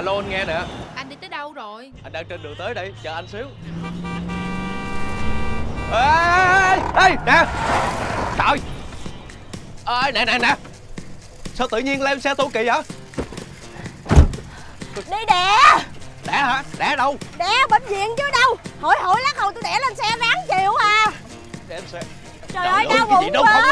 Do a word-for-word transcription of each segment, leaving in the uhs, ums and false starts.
Alo anh nghe nè. Anh đi tới đâu rồi? Anh đang trên đường tới đây, chờ anh xíu. Ê, ê, ê, nè. Trời. Ê, nè, nè, nè. Sao tự nhiên lên xe tôi kỳ vậy? Đi đẻ. Đẻ hả? Đẻ đâu? Đẻ bệnh viện chứ đâu. Hỏi hỏi lát hồi tôi đẻ lên xe ráng chịu à. Đẻ lên xe. Trời, Trời ơi, đau bụng đâu quá.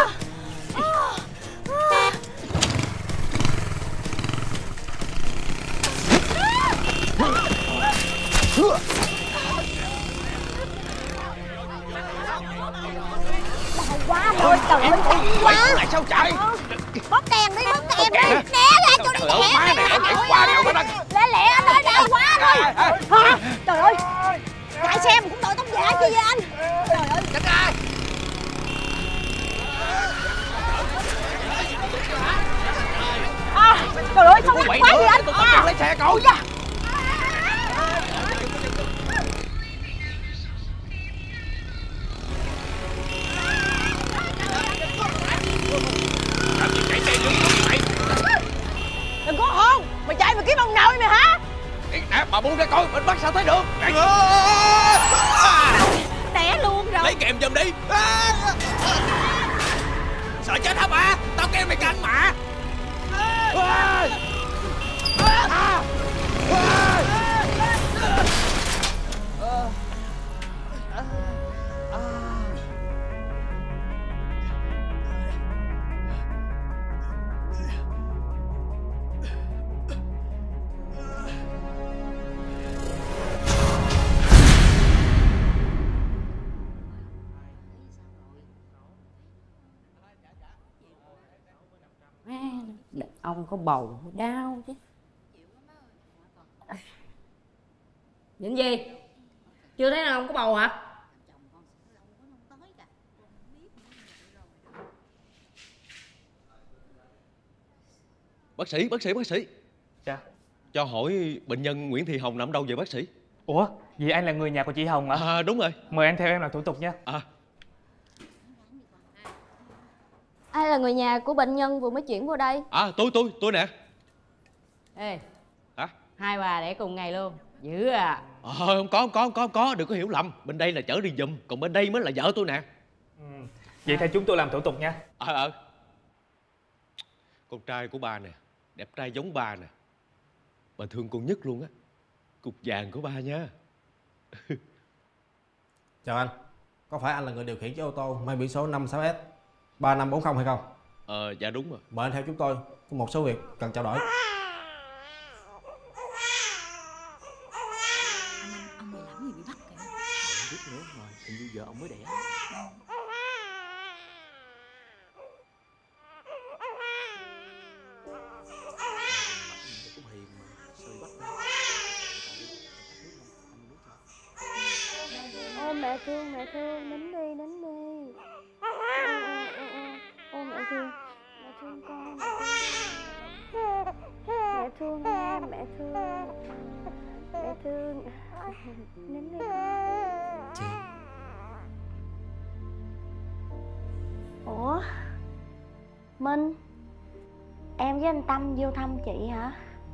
Đau quá anh ơi, trời ơi, căng quá. Lại sao chạy? Bóp đèn đi, bóp đèn đi. Né ra cho đi đẻ. Má này, chạy qua nào có năng. Lẹ lẹ anh ơi, đau quá anh ơi. Hả? Trời ơi, chạy xe mà cũng đội tóc giả chi vậy anh? Trời ơi. Tránh ra. À, trời ơi, sao quay quá vậy anh? Tôi à. Lấy xe coi. Dạ. Đừng có hôn. Mày chạy mày kiếm ông nội mày hả? Nè, bà buông ra coi, bên Bắc sao thấy được. Đẻ luôn rồi. Lấy kèm giùm đi. Sợ chết hả bà? Tao kêu mày canh mà. Ông có bầu đau chứ. Những gì? Chưa thấy nào ông có bầu hả? Bác sĩ, bác sĩ, bác sĩ. Dạ. Cho hỏi bệnh nhân Nguyễn Thị Hồng nằm đâu vậy bác sĩ? Ủa, vậy anh là người nhà của chị Hồng hả? À đúng rồi. Mời anh theo em làm thủ tục nha. À. Ai là người nhà của bệnh nhân vừa mới chuyển vô đây? À tôi, tôi, tôi nè. Ê. Hả? Hai bà đẻ cùng ngày luôn. Dữ à. Ờ không có, không có, không có, không có, đừng có hiểu lầm. Bên đây là chở đi giùm, còn bên đây mới là vợ tôi nè. Ừ. Vậy theo chúng tôi làm thủ tục nha. Ờ ờ. Con trai của bà nè, đẹp trai giống bà nè. Bà thương con nhất luôn á. Cục vàng của bà nha. Chào anh, có phải anh là người điều khiển chiếc ô tô mang biển số năm sáu S ba năm bốn không hay không? Ờ dạ đúng rồi. Mời anh theo chúng tôi, có một số việc cần trao đổi. Ông này làm gì bị bắt kìa? Không biết nữa mà hình như giờ ông mới đẻ. Ôi mẹ thương, mẹ thương, nín đi, nín đi. Ôi mẹ thương, mẹ thương con, mẹ thương em, mẹ thương, mẹ thương, nín đi. Chị. Ủa, Minh, em với anh Tâm vô thăm chị hả?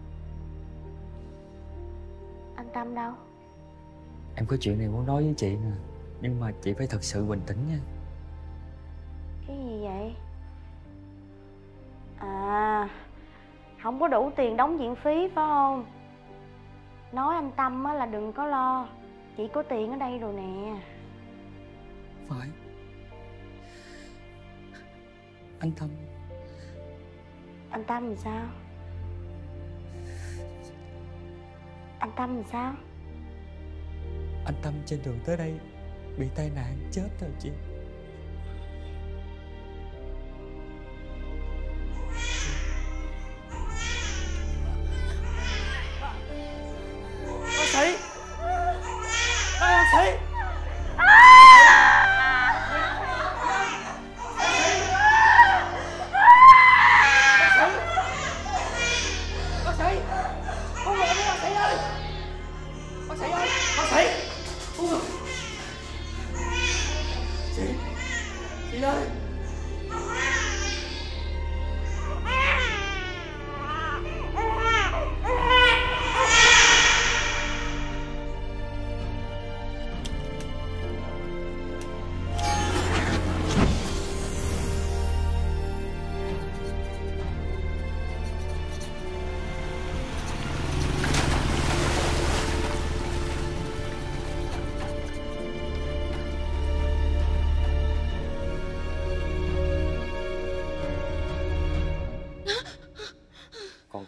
Anh Tâm đâu? Em có chuyện này muốn nói với chị nè, nhưng mà chị phải thật sự bình tĩnh nha. Cái gì vậy? À, không có đủ tiền đóng viện phí phải không? Nói anh Tâm á là đừng có lo, chị có tiền ở đây rồi nè. Phải. Anh Tâm. Anh Tâm làm sao? Anh Tâm làm sao? Anh Tâm trên đường tới đây bị tai nạn chết rồi chị. Bác sĩ. Bác sĩ. Bác sĩ. Con gọi đi bác sĩ ơi. Bác sĩ ơi, bác sĩ. Chị.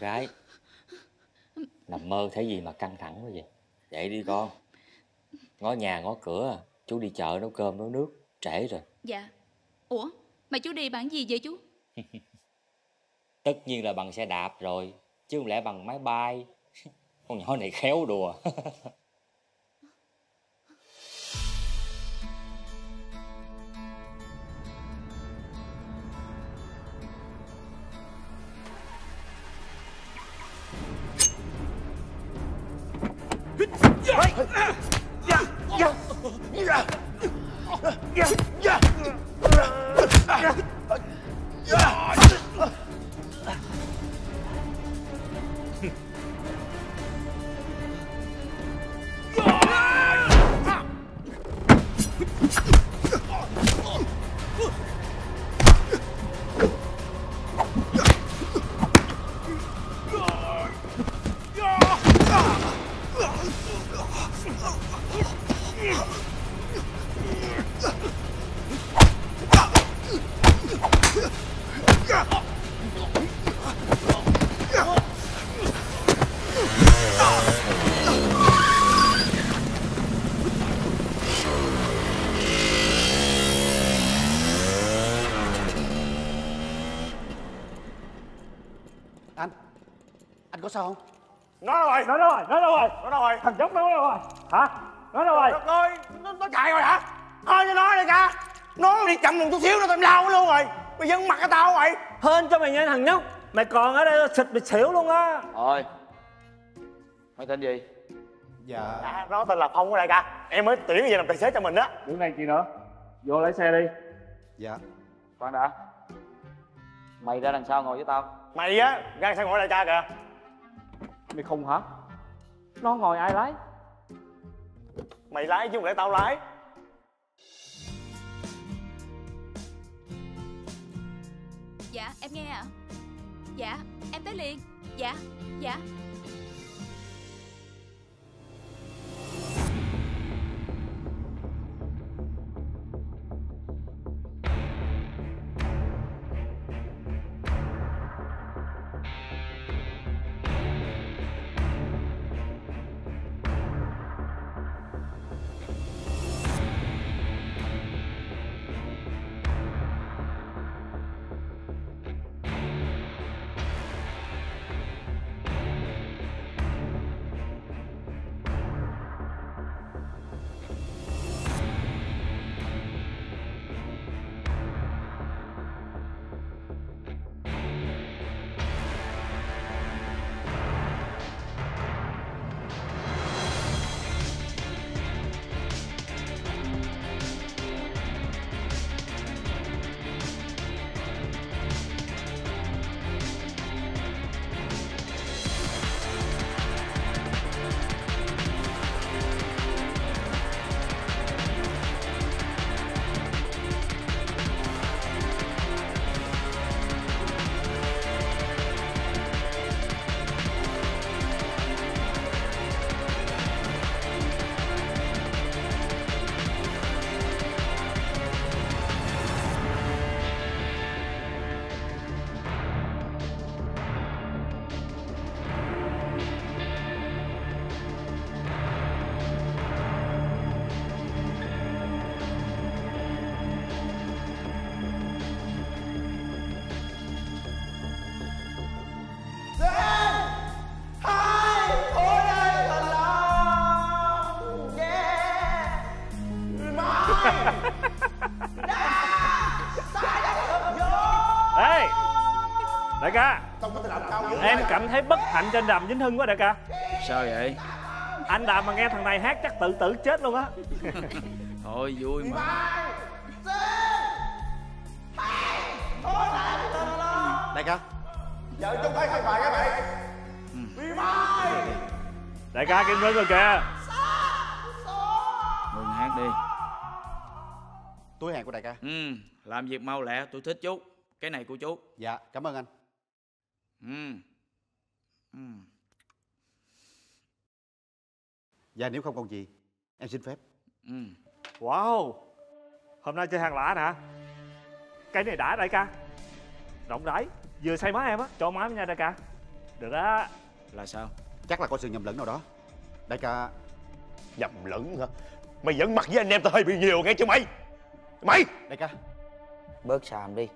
gái. Nằm mơ thấy gì mà căng thẳng quá vậy? Dậy đi con. Ngó nhà ngó cửa, chú đi chợ nấu cơm nấu nước, trễ rồi. Dạ. Ủa, mà chú đi bằng gì vậy chú? Tất nhiên là bằng xe đạp rồi, chứ không lẽ bằng máy bay. Con nhỏ này khéo đùa. Anh Anh có sao không? Nó đâu rồi? Nó đâu rồi? Nó đâu rồi? Nó đâu rồi? Thằng nhóc nó đâu rồi? Hả? Nó đâu rồi? Đất ơi, nó, nó chạy rồi hả? Thôi cho nó đi ca. Nó đi chậm một chút xíu nó tao lao luôn rồi. Mày dâng mặt cái tao vậy. Hên cho mày nha thằng nhóc. Mày còn ở đây xịt mày xỉu luôn á. Thôi. Mày tên gì? Dạ. À, nó tên là Phong ở đây ca. Em mới tuyển về làm tài xế cho mình á. Đứng đây chi nữa? Vô lấy xe đi. Dạ. Khoan đã. Mày ra đằng sau ngồi với tao. Mày á, ra sao ngồi đây cha kìa. Mày khùng hả? Nó ngồi ai lái? Mày lái chứ không lẽ tao lái. Dạ, em nghe ạ. Dạ, em tới liền. Dạ, dạ. Ê đại ca, em cảm thấy bất hạnh trên Đàm Vĩnh Hưng quá đại ca. Sao vậy? Anh Đàm mà nghe thằng này hát chắc tự tử chết luôn á. Thôi vui mà. Đại ca, vợ chúng thấy hai bài các bạn. Đại ca Kim Ngân rồi kìa. Ngừng hát đi. Túi hàng của đại ca. Ừ, làm việc mau lẹ, tôi thích chú. Cái này của chú. Dạ, cảm ơn anh. Ừ. Ừ. Dạ nếu không còn gì, em xin phép. Ừ. Wow, hôm nay chơi hàng lạ nè. Cái này đã đại ca. Rộng rãi, vừa say má em á, cho má nha đại ca. Được á. Là sao? Chắc là có sự nhầm lẫn nào đó. Đại ca. Nhầm lẫn hả? Mày giận mặt với anh em tao hơi bị nhiều nghe chứ mày. Mày. Đại ca. Bớt xàm đi.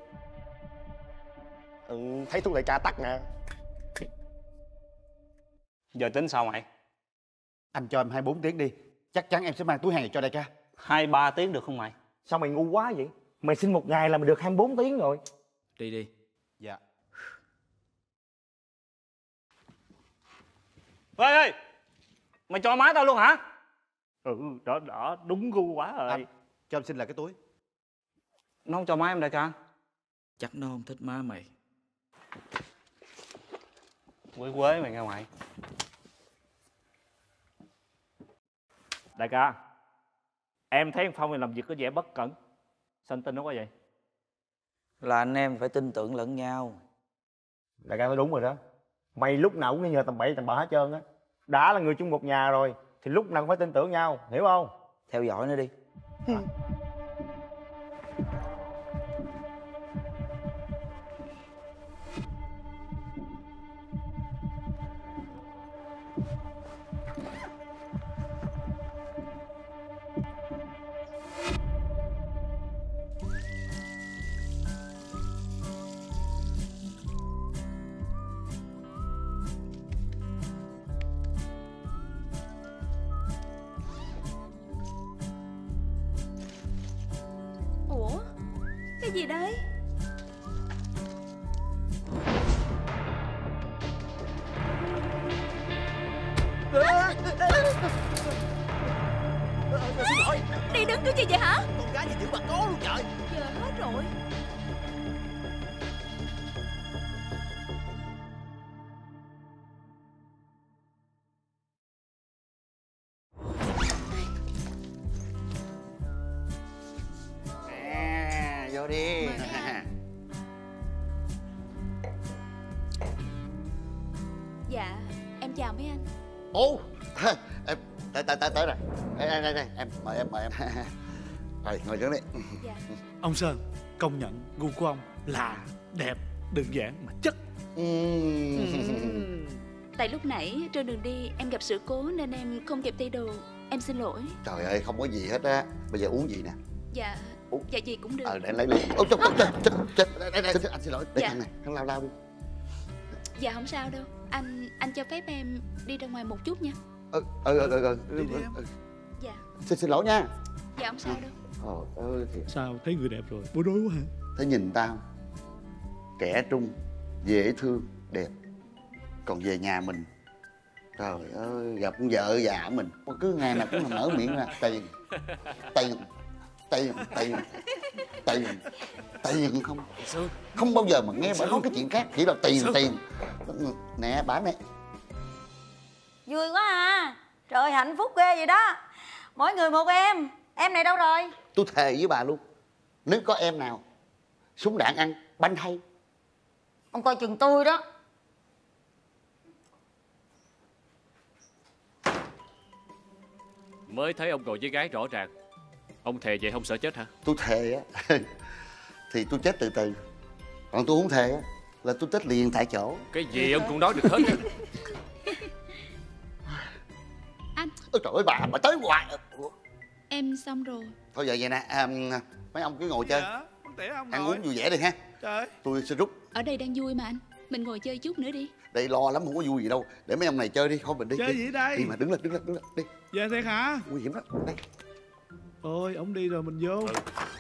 Ừ, thấy thuốc đại ca tắt nè. Giờ tính sao mày? Anh cho em hai mươi bốn tiếng đi. Chắc chắn em sẽ mang túi hàng này cho đại ca. Hai ba tiếng được không mày? Sao mày ngu quá vậy? Mày xin một ngày là mày được hai mươi bốn tiếng rồi. Đi đi. Dạ. Ê ê! Mày cho má tao luôn hả? Ừ, đó đó, đúng gu quá rồi. Anh, cho em xin lại cái túi. Nó không cho má em đại ca. Chắc nó không thích má mày. Quế quế mày nghe mày. Đại ca, em thấy anh Phong này làm việc có vẻ bất cẩn. Sao anh tin nó quá vậy? Là anh em phải tin tưởng lẫn nhau. Đại ca nói đúng rồi đó. Mày lúc nào cũng nghi ngờ tầm bậy tầm bạ hết trơn á. Đã là người chung một nhà rồi thì lúc nào cũng phải tin tưởng nhau, hiểu không? Theo dõi nó đi. À. Ủa? Cái gì đấy? Xin lỗi. Đi đứng cái gì vậy hả? Con gái gì giữ bà cố luôn trời. Giờ hết rồi. À, vô đi. Dạ, em chào mấy anh. Ồ, em tới tới tới tới rồi. Đây đây đây, đây. Em mời em mời em. Rồi ngồi xuống đi. Dạ. Ông Sơn, công nhận gu của ông là đẹp, đơn giản mà chất. Uhm. Tại lúc nãy trên đường đi em gặp sự cố nên em không kịp thay đồ. Em xin lỗi. Trời ơi, không có gì hết á. Bây giờ uống gì nè? Dạ, uống. Dạ gì cũng được. Ờ, để lấy ly. Ôi chết chết chết chết. Đây đây, anh xin lỗi. Để Dạ. thằng này, thằng lao lao đi. Dạ không sao đâu. Anh anh cho phép em đi ra ngoài một chút nha. Ừ ừ ừ ừ. Đi đi em. Dạ. Xin xin lỗi nha. Dạ không sao đâu. Trời ơi thiệt. Sao, thấy người đẹp rồi, bối rối quá hả? Thấy nhìn tao trẻ trung, dễ thương, đẹp. Còn về nhà mình, trời ơi, gặp con vợ già mình cứ ngày nào cũng nở miệng ra tiền tiền tiền tiền tiền tiền không không bao giờ mà nghe bà nói cái chuyện khác, chỉ là tiền tiền. Nè bà nè. Vui quá à. Trời, hạnh phúc ghê vậy đó. Mỗi người một em. Em này đâu rồi? Tôi thề với bà luôn, nếu có em nào súng đạn ăn banh hay. Ông coi chừng tôi đó. Mới thấy ông ngồi với gái rõ ràng. Ông thề vậy không sợ chết hả? Tôi thề á thì tôi chết từ từ. Còn tôi không thề á là tôi chết liền tại chỗ. Cái gì ông cũng nói được hết. Anh. Ôi trời ơi bà, bà tới hoài. Em xong rồi. Thôi giờ vậy nè, à, mấy ông cứ ngồi chơi. Dạ, ông ăn ngồi. uống vui vẻ đi ha. Trời. Tôi sẽ rút. Ở đây đang vui mà anh. Mình ngồi chơi chút nữa đi. Đây lo lắm, không có vui gì đâu. Để mấy ông này chơi đi, thôi mình đi. Chơi đi. gì đây? Đi mà đứng lên, đứng lên, đứng lên, đi. Dạ thiệt hả? Nguy hiểm lắm, đây. Ôi, ông đi rồi mình vô. Ừ.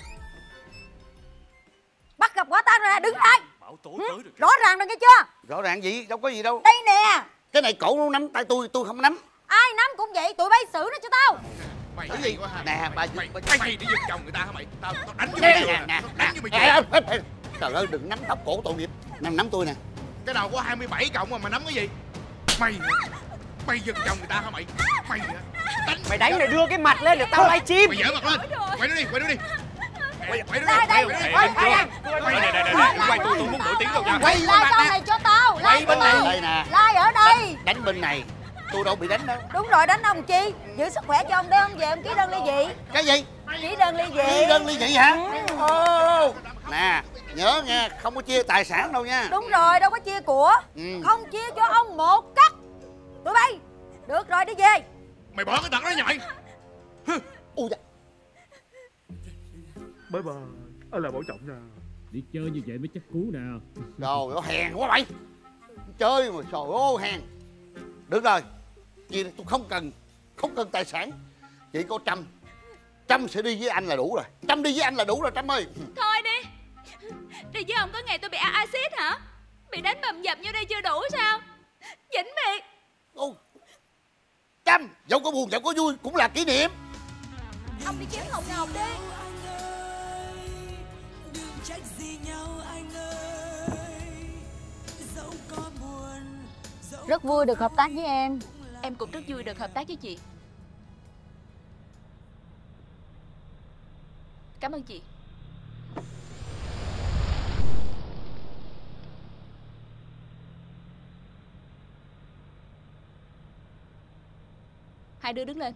Bắt gặp quả tang rồi nè, đứng lại. Bảo tối tới rồi. Rõ ràng rồi nghe chưa? Rõ ràng gì, đâu có gì đâu. Đây nè. Cái này cổ nó nắm tay tôi, tôi không nắm. Ai nắm cũng vậy, tụi bay xử nó cho tao. Mày cái gì? Nè, bà mày mày gì để giật chồng người ta hả mày? Tao tao đánh nè cho nè mày. nè. Đánh cho mày. Trời ơi, đừng nắm tóc cổ tội nghiệp. Nắm nắm tôi nè. Cái đầu có hai mươi bảy cộng mà mày nắm cái gì? Mày mày giật chồng người ta hả mày? Mày đánh. Mày đánh rồi đưa cái mặt lên để tao livestream. Mày dở mặt lên. Quay nó đi, quay nó đi. Quay quay nó Đây, đi. đây, Quay quay, quay, quay đây đây đây. Quay tôi tôi muốn nổi tiếng đâu nha. Quay Like con này cho tao. Quay bên này. Đây nè. Like ở đây. Đánh bên này. Tôi đâu bị đánh đâu. Đúng rồi, đánh ông chi? Giữ sức khỏe cho ông để ông về ông ký đơn ly dị. Cái gì? Ký đơn ly dị. Ký đơn ly dị hả? Ừ. Ồ, Nè, nhớ nha, không có chia tài sản đâu nha. Đúng rồi, đâu có chia của. Ừ. Không chia cho ông một cắt. Tụi bay, được rồi, đi về. Mày bỏ cái tật đó nha mày. Ui da. Bye bye. Anh là bảo trọng nha. Đi chơi như vậy mới chắc cú nào. Trời ơi, hèn quá mày. Chơi mà trời ơi hèn. Được rồi, chị tôi không cần không cần tài sản, chỉ có Trâm. Trâm sẽ đi với anh là đủ rồi. Trâm đi với anh là đủ rồi Trâm ơi. Thôi đi. Đi với ông có ngày tôi bị axit hả? Bị đánh bầm dập như đây chưa đủ sao? Vĩnh biệt. Ô, Trâm, dẫu có buồn dẫu có vui cũng là kỷ niệm. Ông đi kiếm Hồng Ngọc đi. Rất vui được hợp tác với em. Em cũng rất vui được hợp tác với chị. Cảm ơn chị. Hai đứa đứng lên.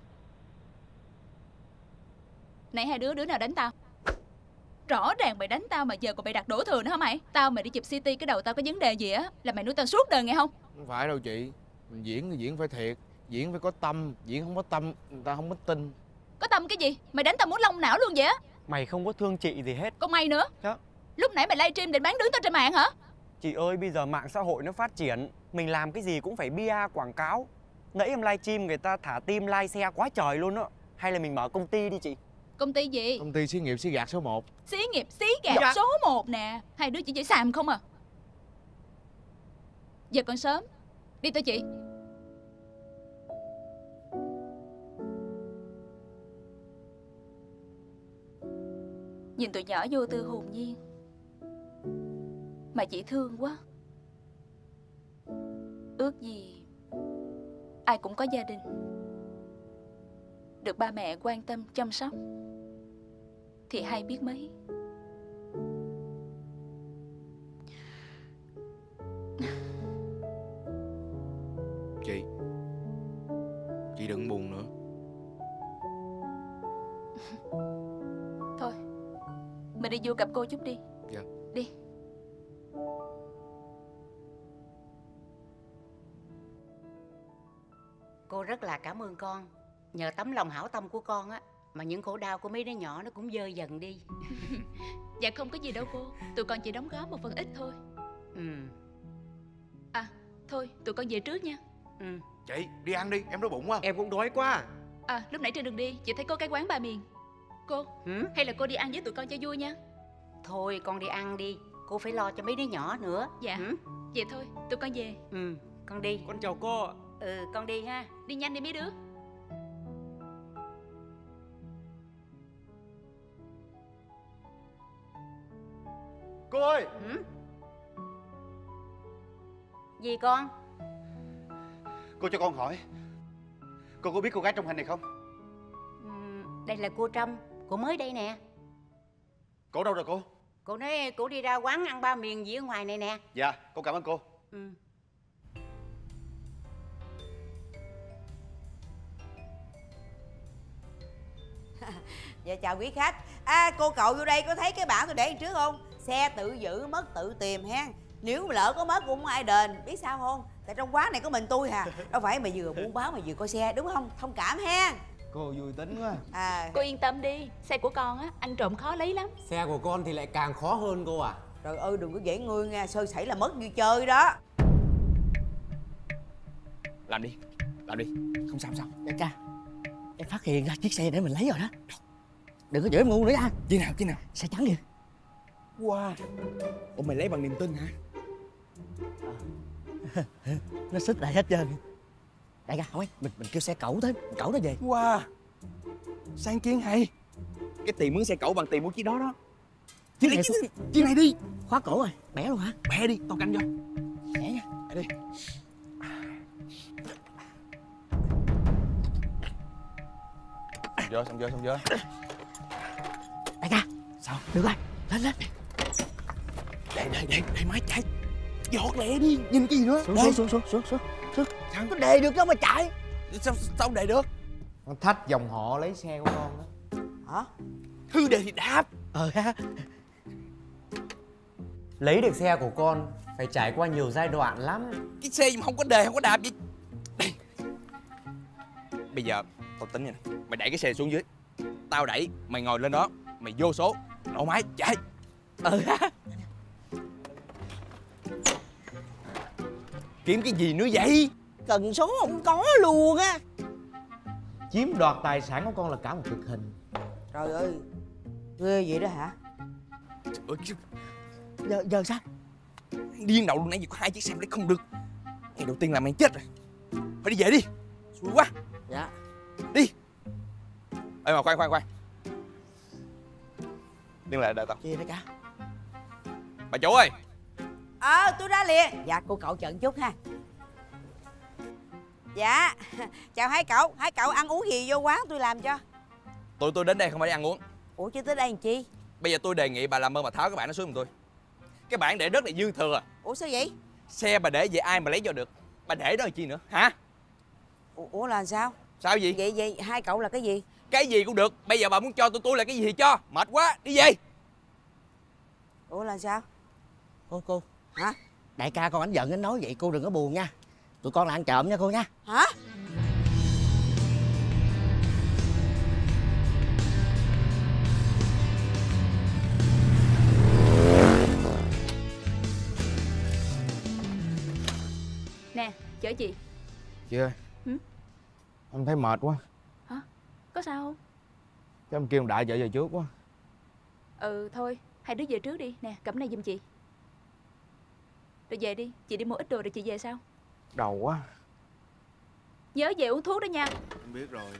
Nãy hai đứa đứa nào đánh tao? Rõ ràng mày đánh tao mà giờ còn mày đặt đổ thừa nữa hả mày? Tao mày đi chụp xê tê cái đầu tao có vấn đề gì á là mày nuôi tao suốt đời nghe không? Không phải đâu chị. Mình diễn thì diễn phải thiệt. Diễn phải có tâm. Diễn không có tâm người ta không có tin. Có tâm cái gì? Mày đánh tao muốn lông não luôn vậy á? Mày không có thương chị gì hết. Còn mày nữa. Đó. Lúc nãy mày livestream định bán đứng tao trên mạng hả? Chị ơi, bây giờ mạng xã hội nó phát triển, mình làm cái gì cũng phải bê a quảng cáo. Nãy em livestream người ta thả tim like xe quá trời luôn á. Hay là mình mở công ty đi chị? Công ty gì? Công ty xí nghiệp xí gạt số một. Xí nghiệp xí gạt Dạ. số một nè. Hai đứa chỉ chỉ xàm không à? Giờ còn sớm. Đi tao chị. Nhìn tụi nhỏ vô tư hồn nhiên mà chị thương quá. Ước gì ai cũng có gia đình, được ba mẹ quan tâm chăm sóc thì hay biết mấy. Chị Chị đừng buồn nữa. Thôi mình đi vô gặp cô chút đi. Dạ. Đi. Cô rất là cảm ơn con. Nhờ tấm lòng hảo tâm của con á mà những khổ đau của mấy đứa nhỏ nó cũng vơi dần đi. Dạ không có gì đâu cô. Tụi con chỉ đóng góp một phần ít thôi. Ừ. À thôi tụi con về trước nha. Ừ. Chị đi ăn đi, em đói bụng quá. Em cũng đói quá. À lúc nãy trên đường đi chị thấy có cái quán ba miền. Cô Ừ? hay là cô đi ăn với tụi con cho vui nha. Thôi con đi ăn đi. Cô phải lo cho mấy đứa nhỏ nữa. Dạ. Ừ? Vậy thôi tụi con về. Ừ, con đi. Con chào cô. Ừ, con đi ha. Đi nhanh đi mấy đứa. Cô ơi. Ừ? Gì con? Cô cho con hỏi, cô có biết cô gái trong hình này không? Ừ, đây là cô Trâm. Cô mới đây nè. Cổ đâu rồi cô? Cô nói cô đi ra quán ăn ba miền gì ở ngoài này nè. Dạ, con cảm ơn cô. Ừ. Dạ chào quý khách. À cô cậu vô đây có thấy cái bảng tôi để trước không? Xe tự giữ mất tự tìm ha. Nếu mà lỡ có mất cũng không ai đền. Biết sao không? Tại trong quán này có mình tôi hà. Đâu phải mà vừa buôn bán mà vừa coi xe đúng không? Thông cảm ha. Cô vui tính quá. À Cô yên tâm đi. Xe của con á ăn trộm khó lấy lắm. Xe của con thì lại càng khó hơn cô à. trời ơi đừng có dễ ngươi nha. Sơ sẩy là mất như chơi đó. Làm đi, làm đi. Không sao, không sao. Đại ca, em phát hiện ra chiếc xe để mình lấy rồi đó. Đừng có chửi em ngu nữa nha. Chi nào, chi nào? Xe trắng kìa. Wow. Ủa mày lấy bằng niềm tin hả? À. Nó xích lại hết trơn. Đại ca, thôi mình mình kêu xe cẩu tới, cẩu nó về. Wow. Sáng kiến hay. Cái tiền mướn xe cẩu bằng tiền mua chiếc đó đó. Chiếc này, chiếc, chiếc này đi. Khóa cổ rồi, bẻ luôn hả? Bẻ đi, tao canh vô. Bẻ nha, bẻ đi. Vô, xong vô, xong vô. Đại ca, sao? Được rồi, lên lên. Để, để, để, để máy chạy. Giọt lẹ đi, nhìn cái gì nữa. Xuống, xuống, xuống, xuống, xuống, xuống. Sao có đề được đâu mà chạy. Sao, sao đề được? Con thách dòng họ lấy xe của con đó. Hả? Hư đề thì đáp. Ờ ha. Lấy được xe của con phải trải qua nhiều giai đoạn lắm. Cái xe mà không có đề, không có đạp gì. Đây. Bây giờ tao tính nha nè. Mày đẩy cái xe xuống dưới, tao đẩy, mày ngồi lên đó, mày vô số, nổ máy, chạy. Ừ ha. Kiếm cái gì nữa vậy? Cần số không có luôn á. Chiếm đoạt tài sản của con là cả một cực hình. Trời ơi, ghê vậy đó hả? Ôi, Giờ, giờ sao? điên đầu luôn, nãy giờ có hai chiếc xe lấy không được. Ngày đầu tiên là mày chết rồi. Phải đi về đi. Xui quá. Dạ. Đi. Ê mà khoan khoan khoan. Đứng lại đợi tao. Chi đó cả. Bà chủ ơi. Ờ, tôi ra liền. Dạ, cô cậu chờ chút ha. Dạ, chào hai cậu. Hai cậu ăn uống gì vô quán tôi làm cho. Tụi tôi đến đây không phải để ăn uống. Ủa chứ tới đây làm chi? Bây giờ tôi đề nghị bà làm ơn bà tháo cái bảng nó xuống giùm tôi. Cái bảng để rất là dư thừa. Ủa sao vậy? Xe bà để về ai mà lấy vô được? Bà để đó làm chi nữa hả? Ủa, ủa là sao? Sao gì? Vậy vậy hai cậu là cái gì? Cái gì cũng được. Bây giờ bà muốn cho tụi tôi là cái gì thì cho. Mệt quá, đi về. Ủa là sao? Cô cô. Hả? Đại ca con ảnh giận anh nói vậy cô đừng có buồn nha. Tụi con là ăn trộm nha cô nha. Hả? Nè, chở gì? Chị ơi. Hử? Em thấy mệt quá. Hả? Có sao không? Chắc em kêu Đại chạy về trước quá. Ừ thôi, hai đứa về trước đi. Nè, cầm này giùm chị. Rồi về đi, chị đi mua ít đồ rồi chị về sao? Đầu quá. Nhớ về uống thuốc đó nha. Em biết rồi.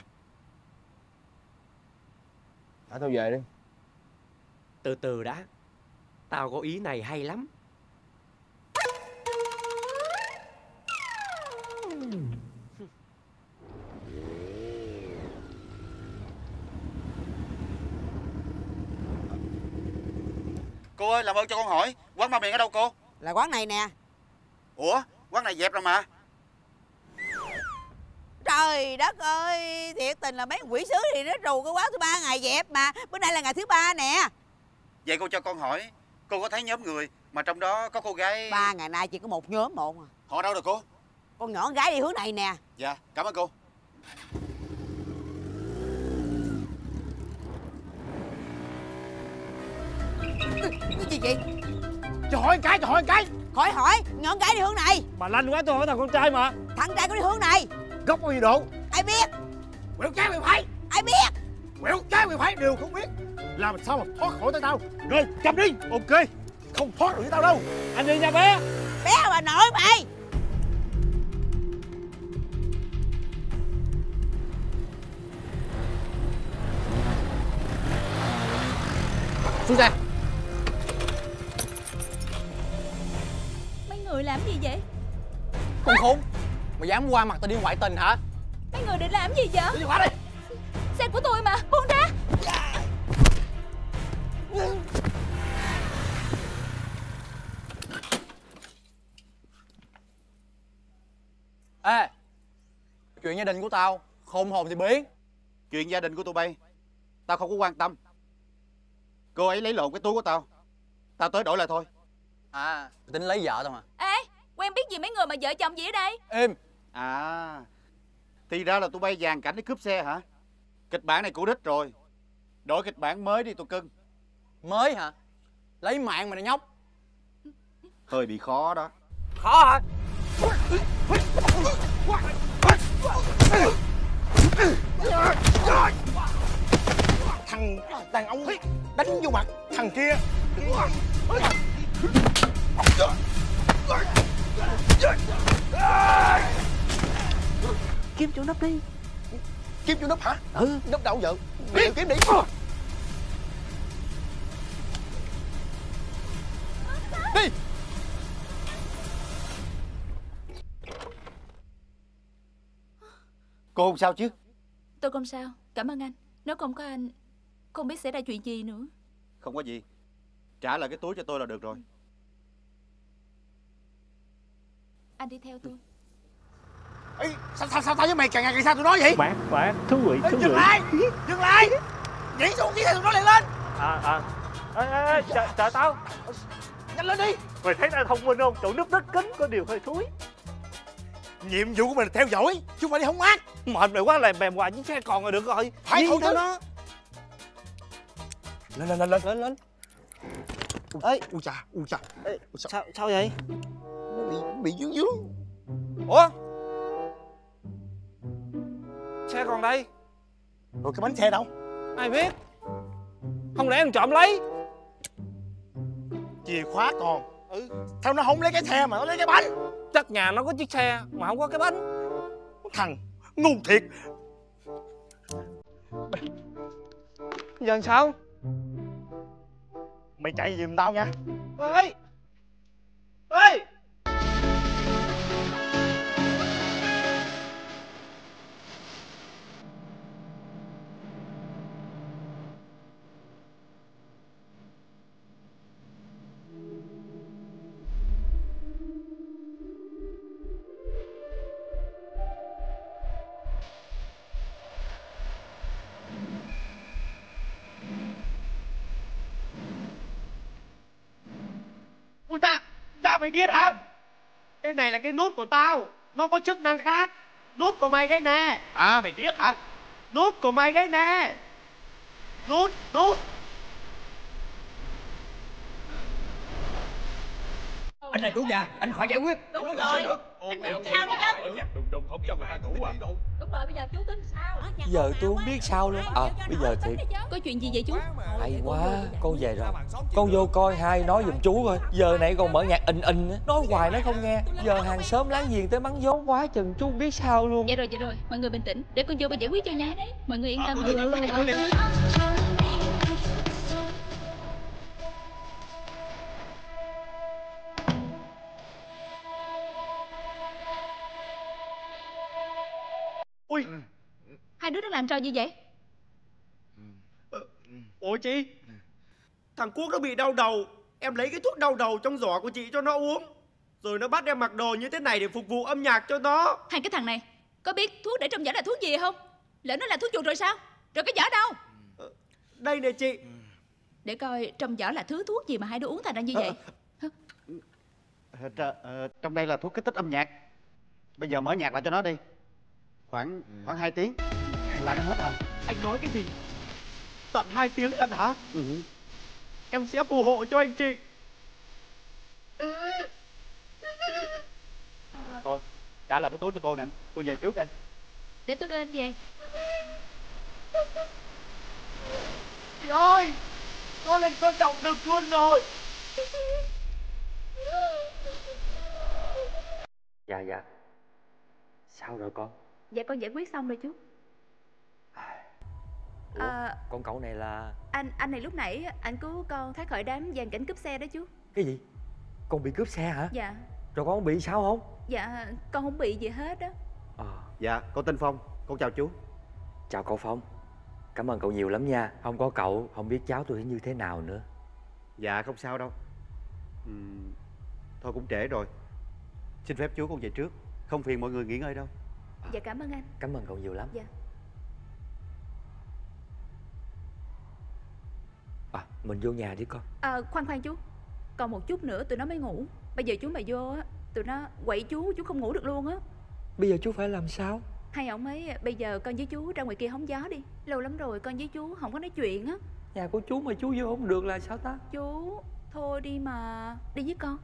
Đã tao về đi. Từ từ đã. Tao có ý này hay lắm. Cô ơi, làm ơn cho con hỏi, quán ba miệng ở đâu cô? Là quán này nè. Ủa, quán này dẹp rồi mà. Trời đất ơi, thiệt tình là mấy quỷ sứ thì nó trù cái quán thứ ba ngày dẹp mà. Bữa nay là ngày thứ ba nè. Vậy cô cho con hỏi, cô có thấy nhóm người mà trong đó có cô gái... Ba ngày nay chỉ có một nhóm một à. Họ đâu rồi cô? Con nhỏ con gái đi hướng này nè. Dạ, cảm ơn cô. Cái gì vậy? Cho hỏi cái, cho hỏi cái. Khỏi hỏi, nhỏ con gái đi hướng này. Mà lanh quá, tôi hỏi thằng con trai mà. Thằng trai có đi hướng này. Góc bao nhiêu độ? Ai biết? Quẹo trái quẹo phải. Ai biết? Quẹo trái quẹo phải đều không biết. Làm sao mà thoát khỏi tay tao. Rồi, cầm đi. Ok. Không thoát được với tao đâu. Anh đi nha bé. Bé bà nội mày. Xuống xe. Mấy người làm gì vậy? Con khốn. Mày dám qua mặt tao đi ngoại tình hả? Mấy người định làm gì vậy? Đi qua đi. Xe của tôi mà, buông ra. Ê, chuyện gia đình của tao khôn hồn thì biến. Chuyện gia đình của tụi bay tao không có quan tâm. Cô ấy lấy lộn cái túi của tao, tao tới đổi lại thôi. À, tính lấy vợ tao hả? Ê, quen biết gì mấy người mà vợ chồng gì ở đây? Im. À, thì ra là tụi bay dàn cảnh để cướp xe hả? Kịch bản này cũ đích rồi, đổi kịch bản mới đi tụi cưng. Mới hả? Lấy mạng mày nè nhóc. Hơi bị khó đó. Khó hả? Thằng đàn ông đánh vô mặt thằng kia. Kiếm chỗ nấp đi. Kiếm chỗ nấp hả? Ừ, nấp đâu vợ. Đi kiếm đi. Đi. Cô không sao chứ? Tôi không sao, cảm ơn anh. Nếu không có anh, không biết xảy ra chuyện gì nữa. Không có gì, trả lại cái túi cho tôi là được rồi. Anh đi theo tôi. Ê, sao sao sao tao với mày càng ngày càng xa tụi nó vậy? Bạn, bạn, thú vị, thú vị. Dừng lại, dừng lại. Nhảy xuống chiếc xe tụi nó liền lên. À, à. Ê, ê, ê, chờ, chờ tao. nhanh lên đi. Mày thấy tao thông minh không? Chỗ nước rất kín, có điều hơi thúi. Nhiệm vụ của mình là theo dõi, chứ không phải đi hóng mát. Mệt mày quá, làm bèm hoài chiếc xe còn là được rồi. Phải thôi theo nó. Lên lên lên lên lên lên. Ê, ui chà, ui chà. Ê, sao sao vậy? Nó bị bị dướng dướng. Ủa? Xe còn đây. Rồi cái bánh xe đâu? Ai biết? Không lẽ anh trộm lấy? Chìa khóa còn. Ừ. Sao nó không lấy cái xe mà nó lấy cái bánh? Chắc nhà nó có chiếc xe mà không có cái bánh. Thằng ngu thiệt. Giờ làm sao? Mày chạy giùm tao nha. Ê! Ê! Ui ta, ta mày điên hả? Cái này là cái nút của tao, nó có chức năng khác. Nút của mày cái nè. À mày điếc hả? Nút của mày cái nè. Nút, nút. Anh này chủ nhà, anh phải giải quyết. Đúng rồi. Sao đó? Đùng đùng không cho người ta ngủ à? Đúng rồi, bây giờ chú tính sao? Giờ tôi không biết sao luôn. À bây giờ thì Có chuyện gì vậy chú? hay quá, con về rồi. Con vô coi hai nói giùm chú coi. Giờ này còn mở nhạc in in á, nói hoài nó không nghe. Giờ hàng xóm láng giềng tới mắng vốn quá chừng chú không biết sao luôn. Dạ rồi, dạ rồi, mọi người bình tĩnh, để con vô bên giải quyết cho nha. Mọi người yên tâm. Ui, Hai đứa nó làm trò gì vậy? ủa chị? Thằng Quốc nó bị đau đầu. Em lấy cái thuốc đau đầu trong giỏ của chị cho nó uống. Rồi nó bắt em mặc đồ như thế này để phục vụ âm nhạc cho nó. Hai cái thằng này có biết thuốc để trong giỏ là thuốc gì không? Lỡ nó là thuốc chuột rồi sao? Rồi cái giỏ đâu? Đây nè chị. Để coi trong giỏ là thứ thuốc gì mà hai đứa uống thành ra như vậy. Ờ, ờ, trong đây là thuốc kích thích âm nhạc. Bây giờ mở nhạc lại cho nó đi. Khoảng khoảng hai tiếng là nó hết rồi. Anh nói cái gì? Tận hai tiếng anh hả? Ừ. Em sẽ phù hộ cho anh chị. Thôi, trả lại cái túi cho cô nè. Tôi về trước anh. Để tôi đưa anh về. Chị ơi, nó lên cơn động được luôn rồi. Dạ dạ. Sao rồi con? Dạ con giải quyết xong rồi chú. Ủa, À, con cậu này là... Anh anh này lúc nãy anh cứu con thoát khỏi đám dàn cảnh cướp xe đó chú. Cái gì? Con bị cướp xe hả? Dạ. Rồi con bị sao không? Dạ con không bị gì hết đó. À. Dạ, con tên Phong. Con chào chú. Chào cậu Phong. Cảm ơn cậu nhiều lắm nha. Không có cậu không biết cháu tôi như thế nào nữa. Dạ không sao đâu. Ừ, thôi cũng trễ rồi. Xin phép chú con về trước. Không phiền mọi người nghỉ ngơi đâu. À. Dạ cảm ơn anh. Cảm ơn cậu nhiều lắm. Dạ. À, mình vô nhà đi con. À, khoan khoan chú. Còn một chút nữa tụi nó mới ngủ. Bây giờ chú mà vô á, tụi nó quậy chú, chú không ngủ được luôn á. Bây giờ chú phải làm sao? Hay ông ấy bây giờ con với chú ra ngoài kia hóng gió đi. Lâu lắm rồi con với chú không có nói chuyện á. Nhà của chú mà chú vô không được là sao ta? Chú, thôi đi mà. Đi với con.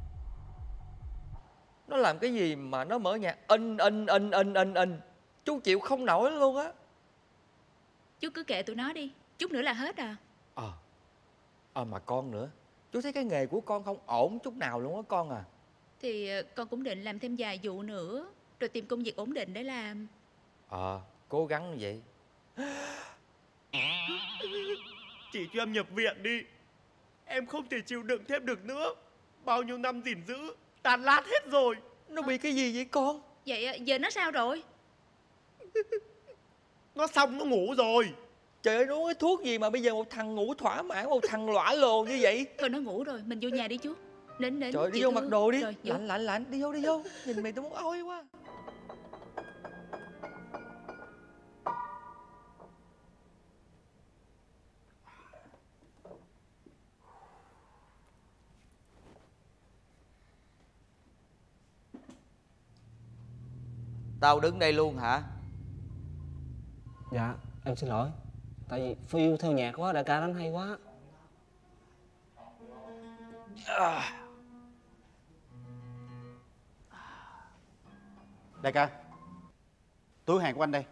Nó làm cái gì mà nó mở nhạc in in in in in in. Chú chịu không nổi luôn á. Chú cứ kệ tụi nó đi. Chút nữa là hết à. Ờ à. à, mà con nữa. Chú thấy cái nghề của con không ổn chút nào luôn á con à. Thì con cũng định làm thêm vài vụ nữa, rồi tìm công việc ổn định để làm. Ờ à, cố gắng như vậy. Chị cho em nhập viện đi. Em không thể chịu đựng thêm được nữa. Bao nhiêu năm gìn giữ tàn lát hết rồi. Nó bị cái gì vậy con? Vậy giờ nó sao rồi? Nó xong nó ngủ rồi. Trời ơi, nó uống cái thuốc gì mà bây giờ một thằng ngủ thỏa mãn, một thằng lõa lồ như vậy? Thôi nó ngủ rồi, mình vô nhà đi chú. Đến đến. Trời ơi, đi vô mặc đồ đi. Rồi, lạnh lạnh lạnh, đi vô đi vô. Nhìn mày tôi muốn ôi quá. Tao đứng đây luôn hả? Dạ, em xin lỗi. Tại vì phiêu theo nhạc quá, đại ca đánh hay quá. À. Đại ca, túi hàng của anh đây.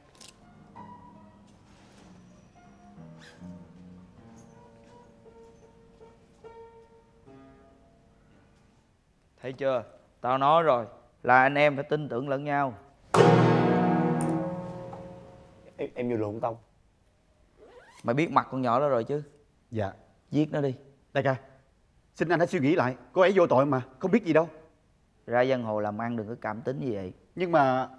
Thấy chưa? Tao nói rồi, là anh em phải tin tưởng lẫn nhau. Em, em vô lộn tông. Mày biết mặt con nhỏ đó rồi chứ? Dạ. Giết nó đi. Đại ca, xin anh hãy suy nghĩ lại. Cô ấy vô tội mà, không biết gì đâu. Ra giang hồ làm ăn đừng có cảm tính như vậy. Nhưng mà...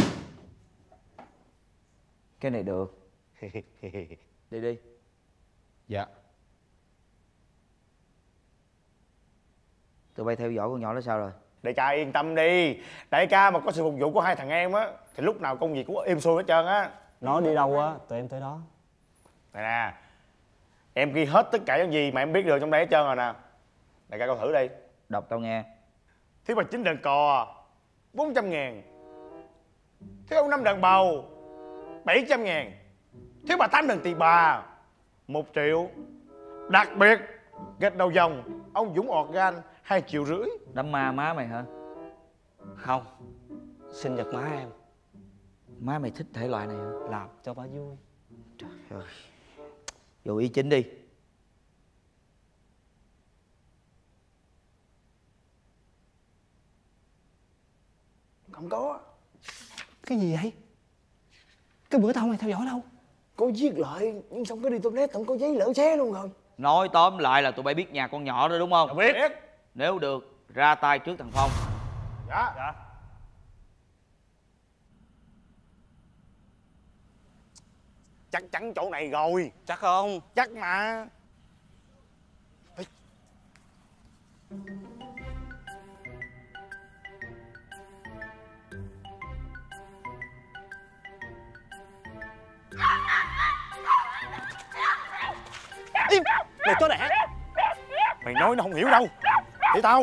Cái này được. Đi đi. Dạ. Tụi bay theo dõi con nhỏ đó sao rồi? Đại ca yên tâm đi. Đại ca mà có sự phục vụ của hai thằng em á thì lúc nào công việc cũng êm xuôi hết trơn á. Nói đi đâu á, tụi em tới đó. Này nè, em ghi hết tất cả những gì mà em biết được trong đây hết trơn rồi nè. Đại ca coi thử đi. Đọc tao nghe. Thiếu bà chín đàn cò bốn trăm ngàn. Thiếu ông năm đàn bầu bảy trăm ngàn. Thiếu bà tám đàn tỳ bà một triệu. Đặc biệt gạch đầu dòng ông Dũng Organ hai triệu rưỡi. Đám ma má mày hả? Không, sinh nhật má em. Má mày thích thể loại này hả? Làm cho bà vui. Trời ơi. Dù ý chính đi. Không có. Cái gì vậy? Cái bữa tao mày theo dõi đâu? Có viết lại nhưng xong cái đi toilet không có giấy lỡ xé luôn rồi. Nói tóm lại là tụi bay biết nhà con nhỏ rồi đúng không? Dạ biết. Nếu được ra tay trước thằng Phong. Dạ. Dạ. Chắc chắn chỗ này rồi. Chắc không? Chắc mà. Ê. Im! Mày chó đẻ! Mày nói nó không hiểu đâu. Để tao.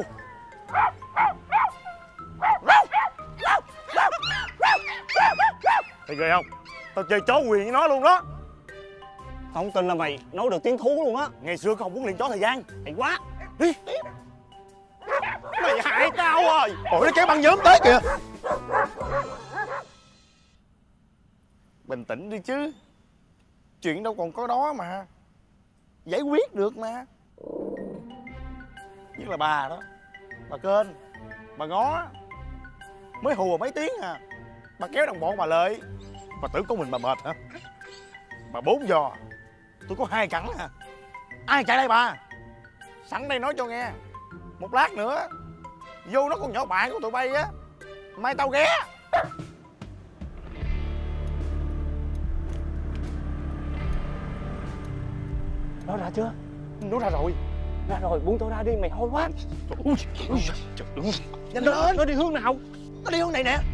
Thấy ghê không? Tao chơi chó quyền với nó luôn đó. Tao không tin là mày nói được tiếng thú luôn á. Ngày xưa không muốn luyện chó thời gian. Hay quá. Đi. Mày hại tao rồi. Ôi nó kéo băng nhóm tới kìa. Bình tĩnh đi chứ. Chuyện đâu còn có đó mà. Giải quyết được mà. Nhất là bà đó. Bà Kênh, bà Ngó. Mới hùa mấy tiếng à. Bà kéo đồng bọn bà Lợi. Bà tưởng có mình bà mệt hả? Bà bốn giò. Tôi có hai cẳng à. Ai chạy đây bà? Sẵn đây nói cho nghe. Một lát nữa vô nó con nhỏ bạn của tụi bay á. Mai tao ghé. Nó ra chưa? Nó ra rồi. Ra rồi, buông tao ra đi, mày hôi quá. Ui, ui, ui. Nhanh lên. Nó đi hướng nào? Nó đi hướng này nè.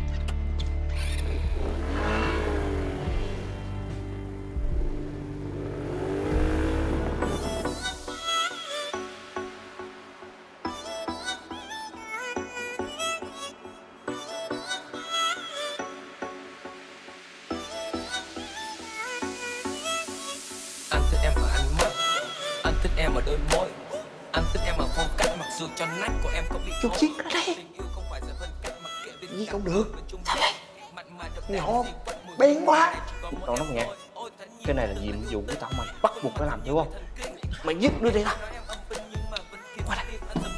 Anh thích em ở ánh mắt, anh thích em ở đôi môi, anh thích em ở phong cách mặc dù cho nách của em có bị chút xíu ở đây. Gì không được. Sao vậy? Nhỏ bén quá. Tao nói nghe, cái này là nhiệm vụ của tao mày, bắt buộc phải làm, hiểu không? Mày giết đứa đi ra. Qua đây.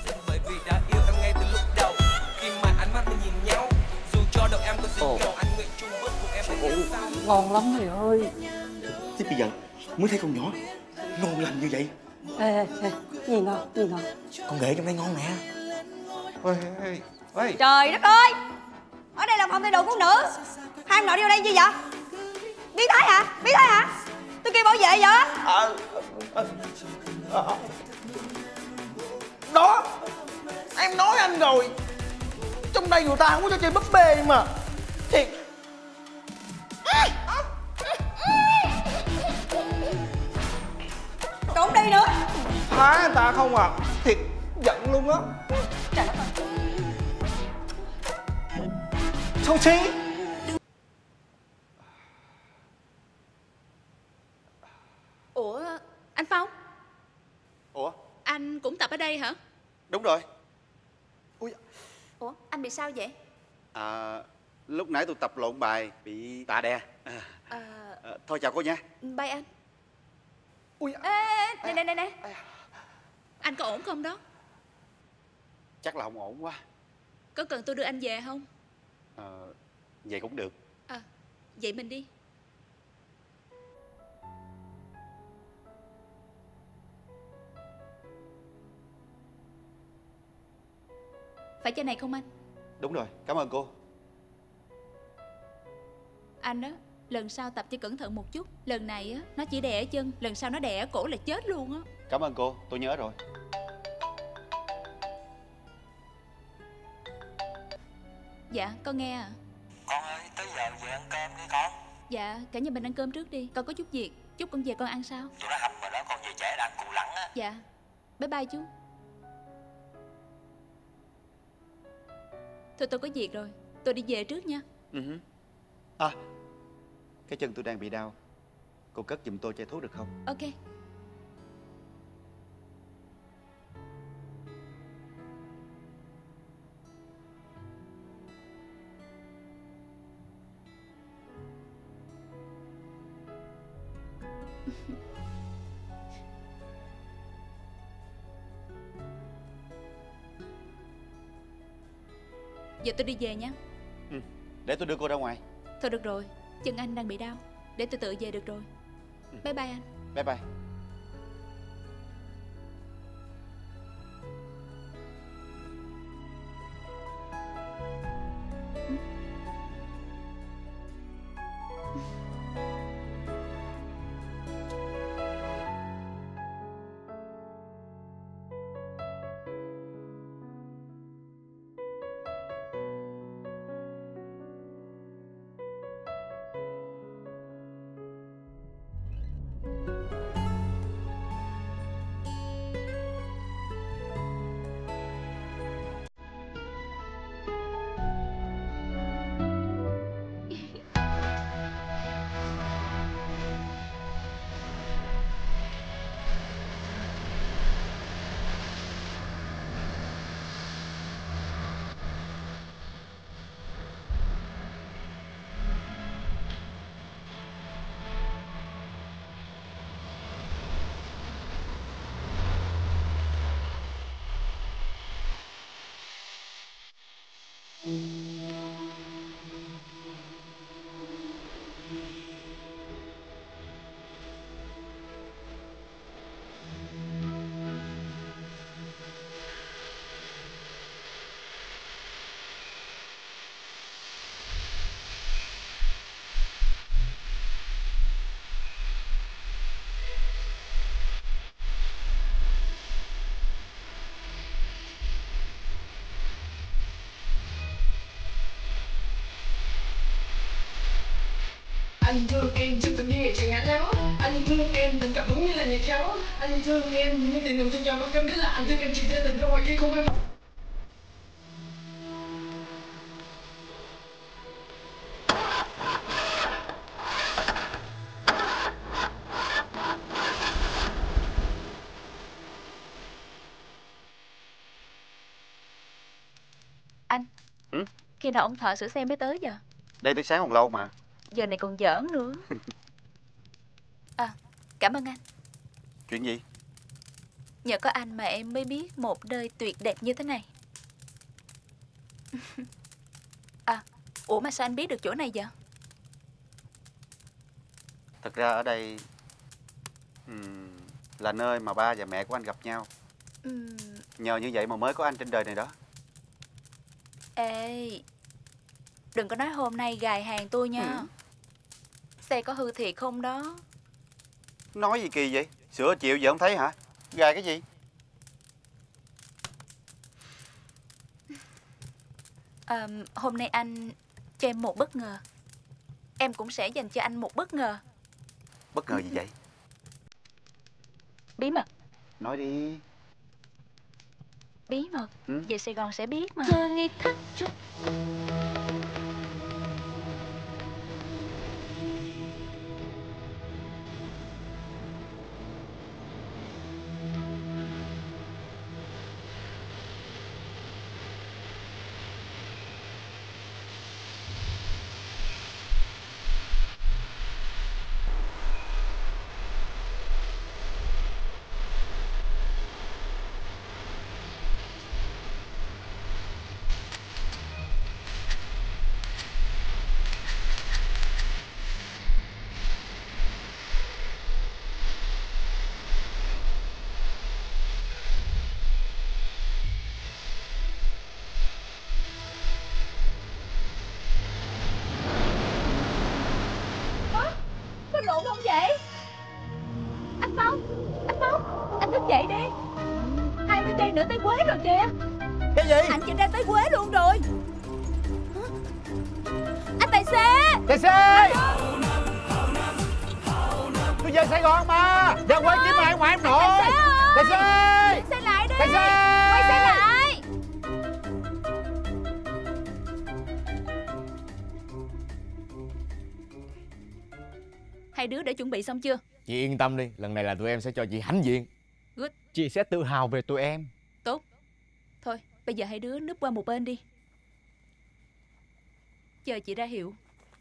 Ồ. Ồ, ngon lắm mày ơi. Thế bây giờ mới thấy con nhỏ ngon lành như vậy. Ê, ê, ê, gì ngon, gì ngon. Con ghệ trong đây ngon nè. Ê, ê, ê. Trời đất ơi, ở đây là phòng thay đồ của nữ. Hai ông nội đi vào đây gì vậy? Biến thái hả? Biến thái hả? Tôi kêu bảo vệ vậy. À, à, à, đó, em nói anh rồi. Trong đây người ta không có cho chơi búp bê mà. Thiệt. Cậu không đi nữa. Phá người ta không à. Thiệt giận luôn á. Trời đất ơi. Xấu xí. ở đây hả? Đúng rồi. Ủa, anh bị sao vậy? À, lúc nãy tôi tập lộn bài bị tạ đè. À, À, à, thôi chào cô nha. bye anh. Ui, ê, ê, nè, nè, nè, nè. Anh có ổn không đó? Chắc là không ổn quá. Có cần tôi đưa anh về không? À, vậy cũng được. À, vậy mình đi. Phải cho này không anh? Đúng rồi, cảm ơn cô. Anh á, lần sau tập cho cẩn thận một chút. Lần này á, nó chỉ đè ở chân. Lần sau nó đè ở cổ là chết luôn á. Cảm ơn cô, tôi nhớ rồi. Dạ, con nghe à. Con ơi, tới giờ về ăn cơm đi con. Dạ, cả nhà mình ăn cơm trước đi. Con có chút việc. Chút con về con ăn sao? Tôi đã hầm rồi đó, con về trễ là ăn cù lẳng á. Dạ, bye bye chú. Thôi tôi có việc rồi. Tôi đi về trước nha. Uh-huh. À, cái chân tôi đang bị đau. Cô cất giùm tôi chai thuốc được không? Ok. Giờ tôi đi về nha. Ừ. Để tôi đưa cô ra ngoài. Thôi được rồi, chân anh đang bị đau. Để tôi tự về được rồi. Ừ. Bye bye anh. Bye bye. Anh thương em chứ tình yêu chẳng ngã lắm. Anh thương em tình cảm đúng như là nhạc kéo. Anh thương em như tình đồng chân nhau. Em biết là anh thương em chỉ tên tình thôi chứ không em. Anh. Ừ? Khi nào ông thợ sửa xe mới tới giờ? Đây tới sáng còn lâu mà. Giờ này còn giỡn nữa. À, cảm ơn anh. Chuyện gì? Nhờ có anh mà em mới biết một đời tuyệt đẹp như thế này. À, ủa mà sao anh biết được chỗ này vậy? Thật ra ở đây ừm, là nơi mà ba và mẹ của anh gặp nhau. Ừm, Nhờ như vậy mà mới có anh trên đời này đó. Ê, đừng có nói hôm nay gài hàng tôi nha. Ừ. Xe có hư thiệt không đó? Nói gì kỳ vậy? Sửa chịu giờ không thấy hả? Gài cái gì? À, hôm nay anh cho em một bất ngờ. Em cũng sẽ dành cho anh một bất ngờ. Bất ngờ gì vậy? Bí mật. Nói đi. Bí mật. Ừ? Về Sài Gòn sẽ biết mà. vậy đi. Hai mươi giây nữa tới Quế rồi kìa. Cái gì? Anh chạy ra tới Quế luôn rồi. Anh tài xế. Tài xế. Tôi về Sài Gòn mà. Ra Quế kiếm ai ngoài em nội. Tài xế ơi. Xe lại đi. Tài xế. Quay xe lại. Hai đứa đã chuẩn bị xong chưa? Chị yên tâm đi, lần này là tụi em sẽ cho chị hãnh diện. Good. Chị sẽ tự hào về tụi em. Tốt. Thôi, bây giờ hai đứa núp qua một bên đi. Chờ chị ra hiệu.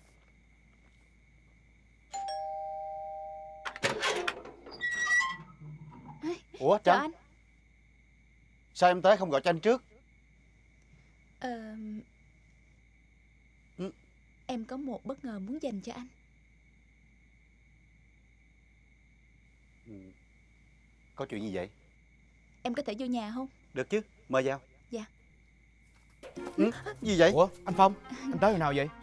Ủa Chào Trâm, anh. sao em tới không gọi cho anh trước? Ờ... Ừ. Em có một bất ngờ muốn dành cho anh. Có chuyện gì vậy? Em có thể vô nhà không? Được chứ, mời vào. Dạ. Ừ, gì vậy? Ủa, anh Phong, anh tới hồi nào vậy?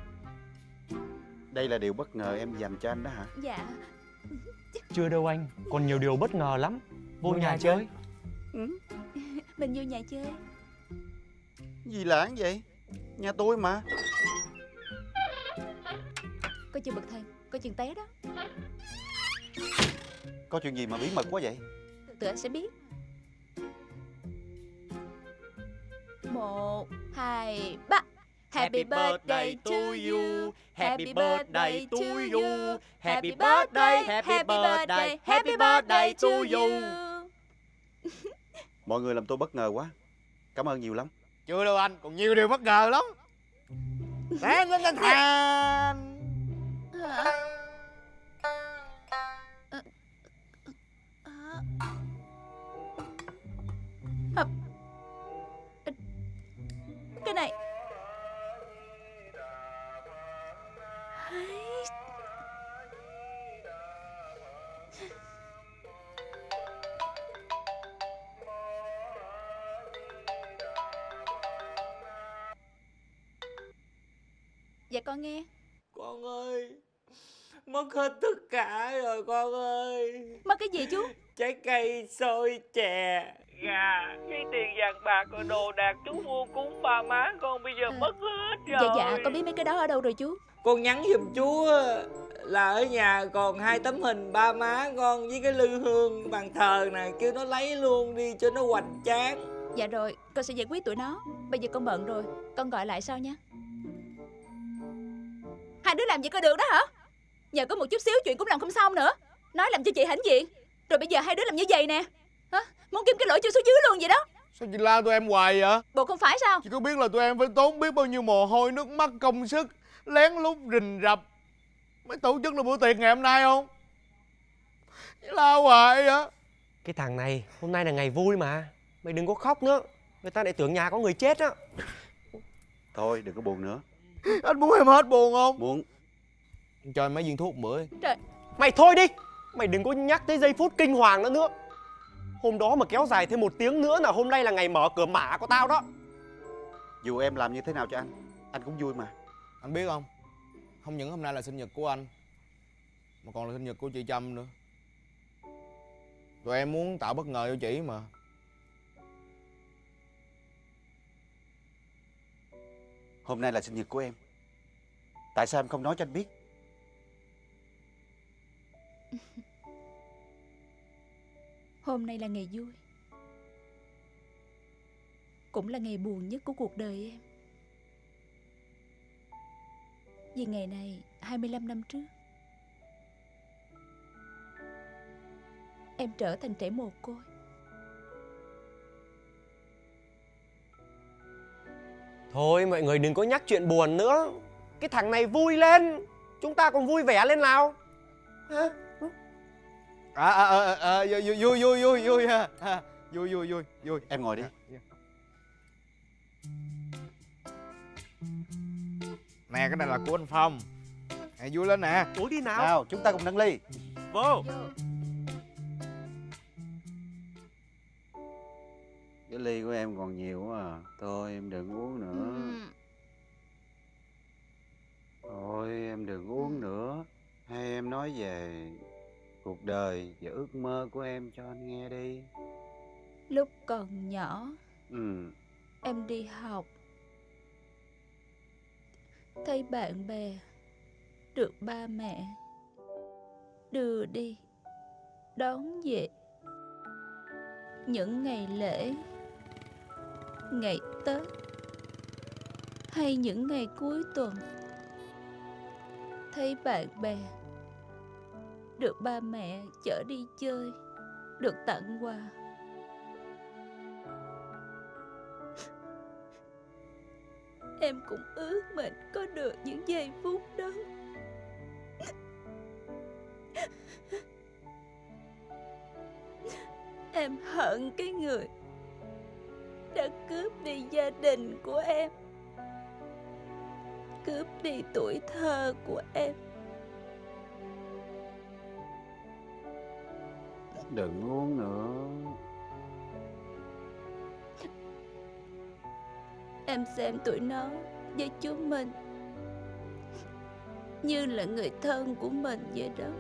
Đây là điều bất ngờ em dành cho anh đó hả? Dạ. Chưa đâu anh, còn nhiều điều bất ngờ lắm. Vô, Vô nhà, nhà chơi. Ừ. Mình vô nhà chơi. Gì lãng vậy? Nhà tôi mà. Coi chừng bậc thang, coi chừng té đó. Có chuyện gì mà bí mật quá vậy? Từ từ anh sẽ biết. Một, hai, ba. Happy birthday to you. Happy birthday to you. Happy birthday, happy birthday, happy birthday to you. Mọi người làm tôi bất ngờ quá. Cảm ơn nhiều lắm. Chưa đâu anh, còn nhiều điều bất ngờ lắm. Tán tán tán tán. Cái này. Dạ con nghe. Con ơi, mất hết tất cả rồi con ơi. Mất cái gì chú? Trái cây, xôi, chè, gà, với tiền vàng bạc rồi đồ đạc chú mua cúng ba má con bây giờ mất hết rồi. Dạ dạ con biết mấy cái đó ở đâu rồi chú. Con nhắn giùm chú á, là ở nhà còn hai tấm hình ba má con với cái lư hương bàn thờ nè, kêu nó lấy luôn đi cho nó hoành tráng. Dạ rồi, con sẽ giải quyết tụi nó. Bây giờ con bận rồi, con gọi lại sau nha. Hai đứa làm gì có được đó hả? Nhờ có một chút xíu chuyện cũng làm không xong nữa. Nói làm cho chị hãnh diện. Rồi bây giờ hai đứa làm như vậy nè. Hả? Muốn kiếm cái lỗi chui xuống dưới luôn vậy đó. Sao chị la tụi em hoài vậy? Bộ không phải sao? Chị có biết là tụi em phải tốn biết bao nhiêu mồ hôi, nước mắt, công sức, lén lút rình rập mới tổ chức được bữa tiệc ngày hôm nay không? Chị la hoài vậy? Cái thằng này, hôm nay là ngày vui mà. Mày đừng có khóc nữa. Người ta lại tưởng nhà có người chết á. Thôi đừng có buồn nữa. Anh muốn em hết buồn không? Muốn. Cho em mấy viên thuốc bữa. Trời. Mày thôi đi. Mày đừng có nhắc tới giây phút kinh hoàng nữa nữa. Hôm đó mà kéo dài thêm một tiếng nữa là hôm nay là ngày mở cửa mả của tao đó. Dù em làm như thế nào cho anh, anh cũng vui mà. Anh biết không, không những hôm nay là sinh nhật của anh mà còn là sinh nhật của chị Trâm nữa. Tụi em muốn tạo bất ngờ cho chị mà. Hôm nay là sinh nhật của em. Tại sao em không nói cho anh biết? Hôm nay là ngày vui, cũng là ngày buồn nhất của cuộc đời em. Vì ngày này hai mươi lăm năm trước em trở thành trẻ mồ côi. Thôi mọi người đừng có nhắc chuyện buồn nữa. Cái thằng này vui lên, chúng ta còn vui vẻ lên nào. Hả? À à à, à vui vui vui vui vui ha. À, vui vui vui vui. Em ngồi đi. Nè cái này là của anh Phong. Nè vui lên nè. Uống đi nào. Nào chúng ta cùng nâng ly. Vô. Cái ly của em còn nhiều quá à. Thôi em đừng uống nữa. Ừ. Thôi em đừng uống nữa. Hay em nói về cuộc đời và ước mơ của em cho anh nghe đi. Lúc còn nhỏ, Ừ. em đi học, thấy bạn bè được ba mẹ đưa đi đón về. Những ngày lễ, ngày Tết hay những ngày cuối tuần, thấy bạn bè được ba mẹ chở đi chơi, được tặng quà. Em cũng ước mình có được những giây phút đó. Em hận cái người đã cướp đi gia đình của em, cướp đi tuổi thơ của em. Đừng uống nữa. Em xem tụi nó với chúng mình như là người thân của mình vậy đó.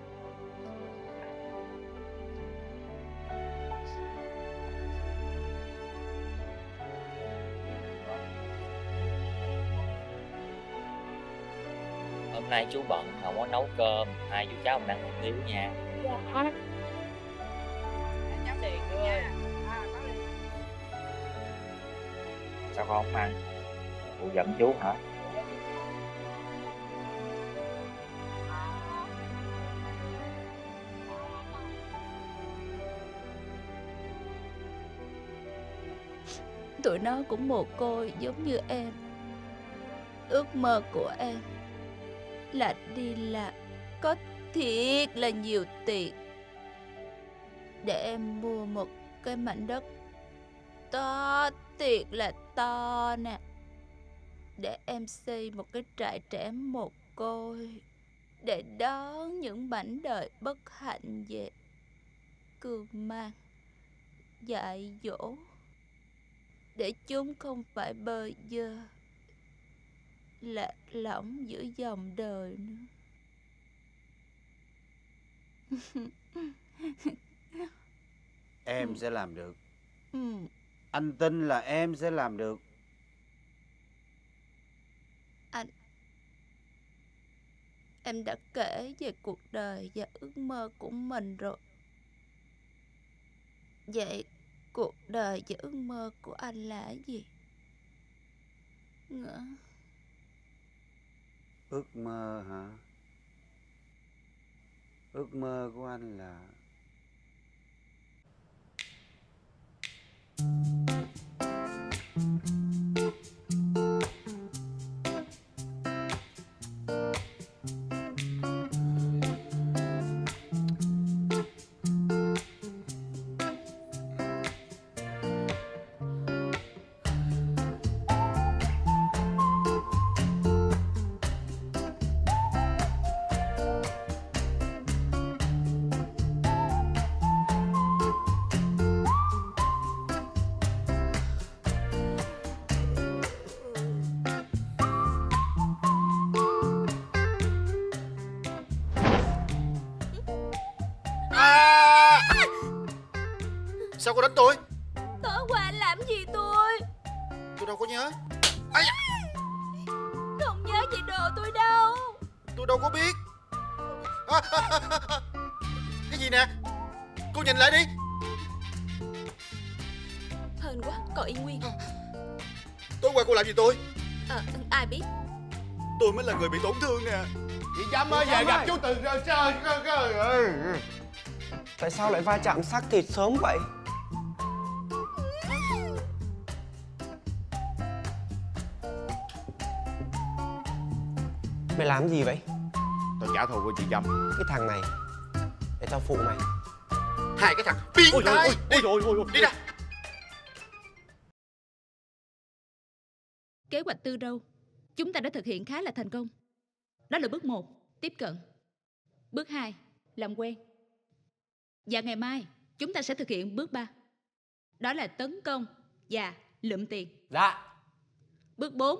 Hôm nay chú bận không có nấu cơm, hai chú cháu mình ăn hủ tiếu nha. Dạ. Cháu tiền nha. Sao con không ăn? Cô giận chú hả? Tụi nó cũng mồ côi giống như em. Ước mơ của em là đi làm có thiệt là nhiều tiền để em mua một cái mảnh đất to thiệt là to nè, để em xây một cái trại trẻ mồ côi để đón những mảnh đời bất hạnh về cưu mang dạy dỗ, để chúng không phải bơ vơ lạc lõng giữa dòng đời nữa. Em sẽ làm được. Ừ. Anh tin là em sẽ làm được. Anh Em đã kể về cuộc đời và ước mơ của mình rồi. Vậy cuộc đời và ước mơ của anh là gì? Ngỡ. Ước mơ hả? Ước mơ của anh là Sao cô đánh tôi? Tối qua anh làm gì tôi? Tôi đâu có nhớ. Ây da. Không nhớ về đồ tôi đâu. Tôi đâu có biết. À, à, à, à. Cái gì nè? Cô nhìn lại đi. Hên quá, còn y nguyên. Tối qua cô làm gì tôi? Ờ, ai biết. Tôi mới là người bị tổn thương nè. Chị Trâm ơi, về gặp chú Từ rồi trời ơi. Tại sao lại va chạm xác thịt sớm vậy? Mày làm gì vậy? Tao trả thù của chị Trâm. Cái thằng này, để tao phụ mày. Hai cái thằng biến thái. Đi, đi ra. Kế hoạch tư đâu chúng ta đã thực hiện khá là thành công. Đó là bước một, tiếp cận. Bước hai, làm quen. Và ngày mai chúng ta sẽ thực hiện bước ba. Đó là tấn công và lượm tiền. Dạ. Bước bốn.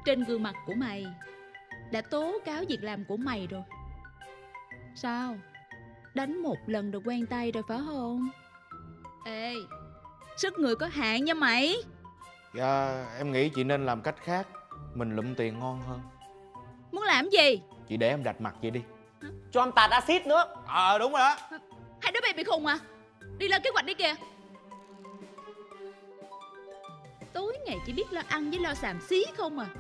trên gương mặt của mày đã tố cáo việc làm của mày rồi. Sao? Đánh một lần rồi quen tay rồi phải không? Ê, sức người có hạn nha mày. Dạ, em nghĩ chị nên làm cách khác. Mình lụm tiền ngon hơn. Muốn làm gì? Chị để em rạch mặt vậy đi. Cho em tạt axit nữa. Ờ à, đúng rồi đó. Hai đứa bay bị khùng à? Đi lên kế hoạch đi kìa. Tối ngày chỉ biết lo ăn với lo xàm xí không à.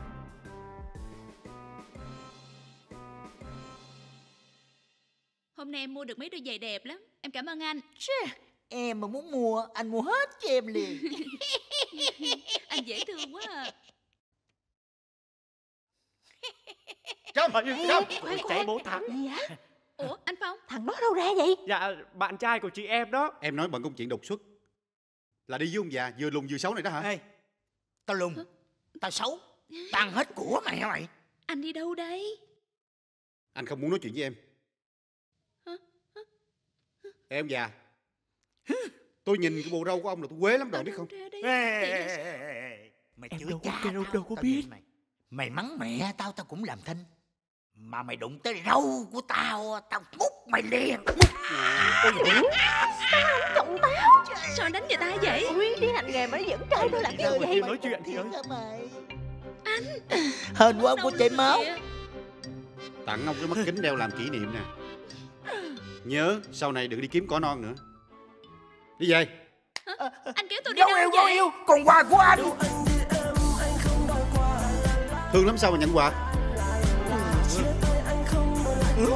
Hôm nay em mua được mấy đôi giày đẹp lắm. Em cảm ơn anh. Em mà muốn mua, anh mua hết cho em liền. Anh dễ thương quá à. Trâm, Trâm, cháy bố thắng. Ủa, anh Phong? Thằng đó đâu ra vậy? Dạ, bạn trai của chị em đó. Em nói bận công chuyện đột xuất là đi với ông già vừa lùn vừa xấu này đó hả? Ê, tao lùn, tao xấu, tao ăn hết của mày hả mày? Anh đi đâu đây? Anh không muốn nói chuyện với em. Ê ông già, tôi nhìn cái bộ râu của ông là tôi quế lắm rồi biết không? Mày chưa cha đâu, đâu có biết. Mày. mày mắng mẹ tao, tao cũng làm thinh. Mà mày đụng tới râu của tao, tao mút mày liền. Sao đánh trọng tao? Sao anh đánh người ta vậy? Ui, đi hành nghề mà nó dẫn trai tôi làm gì vậy? Nói chuyện thì ơi. Anh hên quá, ông có chảy máu. Tặng ông cái mắt kính đeo làm kỷ niệm nè. Nhớ sau này đừng đi kiếm cỏ non nữa. Đi về. À, anh kéo tôi đi đâu đâu yêu, vậy? yêu, còn quà của anh. Thương lắm sao mà nhận quà. Ừ.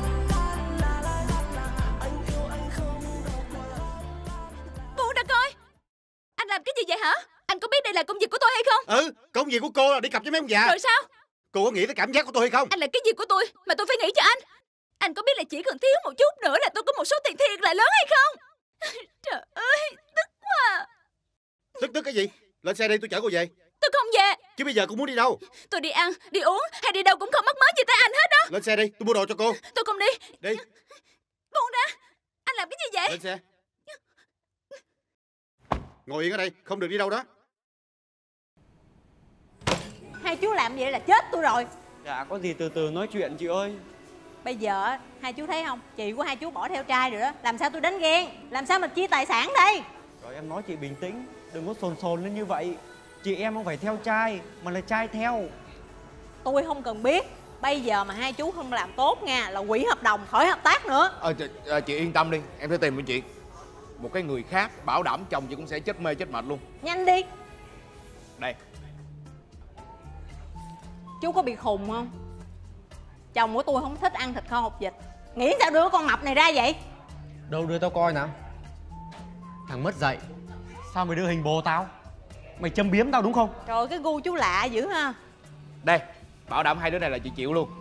Cô đã coi. Anh làm cái gì vậy hả? Anh có biết đây là công việc của tôi hay không? Ừ, công việc của cô là đi cặp với mấy ông già. Rồi sao? Cô có nghĩ tới cảm giác của tôi hay không? Anh làm cái gì của tôi mà tôi phải nghĩ cho anh? Anh có biết là chỉ cần thiếu một chút nữa là tôi có một số tiền thiệt là lớn hay không? Trời ơi, tức quá. Tức tức cái gì? Lên xe đi, tôi chở cô về. Tôi không về. Chứ bây giờ cô muốn đi đâu? Tôi đi ăn, đi uống hay đi đâu cũng không mắc mớ gì tới anh hết đó. Lên xe đi, tôi mua đồ cho cô. Tôi không đi. Đi. Buông ra. Anh làm cái gì vậy? Lên xe. Ngồi yên ở đây, không được đi đâu đó. Hai chú làm vậy là chết tôi rồi. Dạ, có gì từ từ nói chuyện chị ơi. Bây giờ hai chú thấy không, chị của hai chú bỏ theo trai rồi đó. Làm sao tôi đánh ghen, làm sao mà chia tài sản đây? Rồi em nói chị bình tĩnh, đừng có sồn sồn lên như vậy. Chị em không phải theo trai mà là trai theo. Tôi không cần biết. Bây giờ mà hai chú không làm tốt nha là hủy hợp đồng, khỏi hợp tác nữa. Ờ, chị, à, chị yên tâm đi, em sẽ tìm cho chị một cái người khác, bảo đảm chồng chị cũng sẽ chết mê chết mệt luôn. Nhanh đi. Đây. Chú có bị khùng không? Chồng của tôi không thích ăn thịt kho hột vịt. Nghĩ sao đưa con mập này ra vậy? Đâu đưa tao coi nào. Thằng mất dạy. Sao mày đưa hình bồ tao? Mày châm biếm tao đúng không? Trời ơi, cái gu chú lạ dữ ha. Đây, bảo đảm hai đứa này là chị chịu luôn.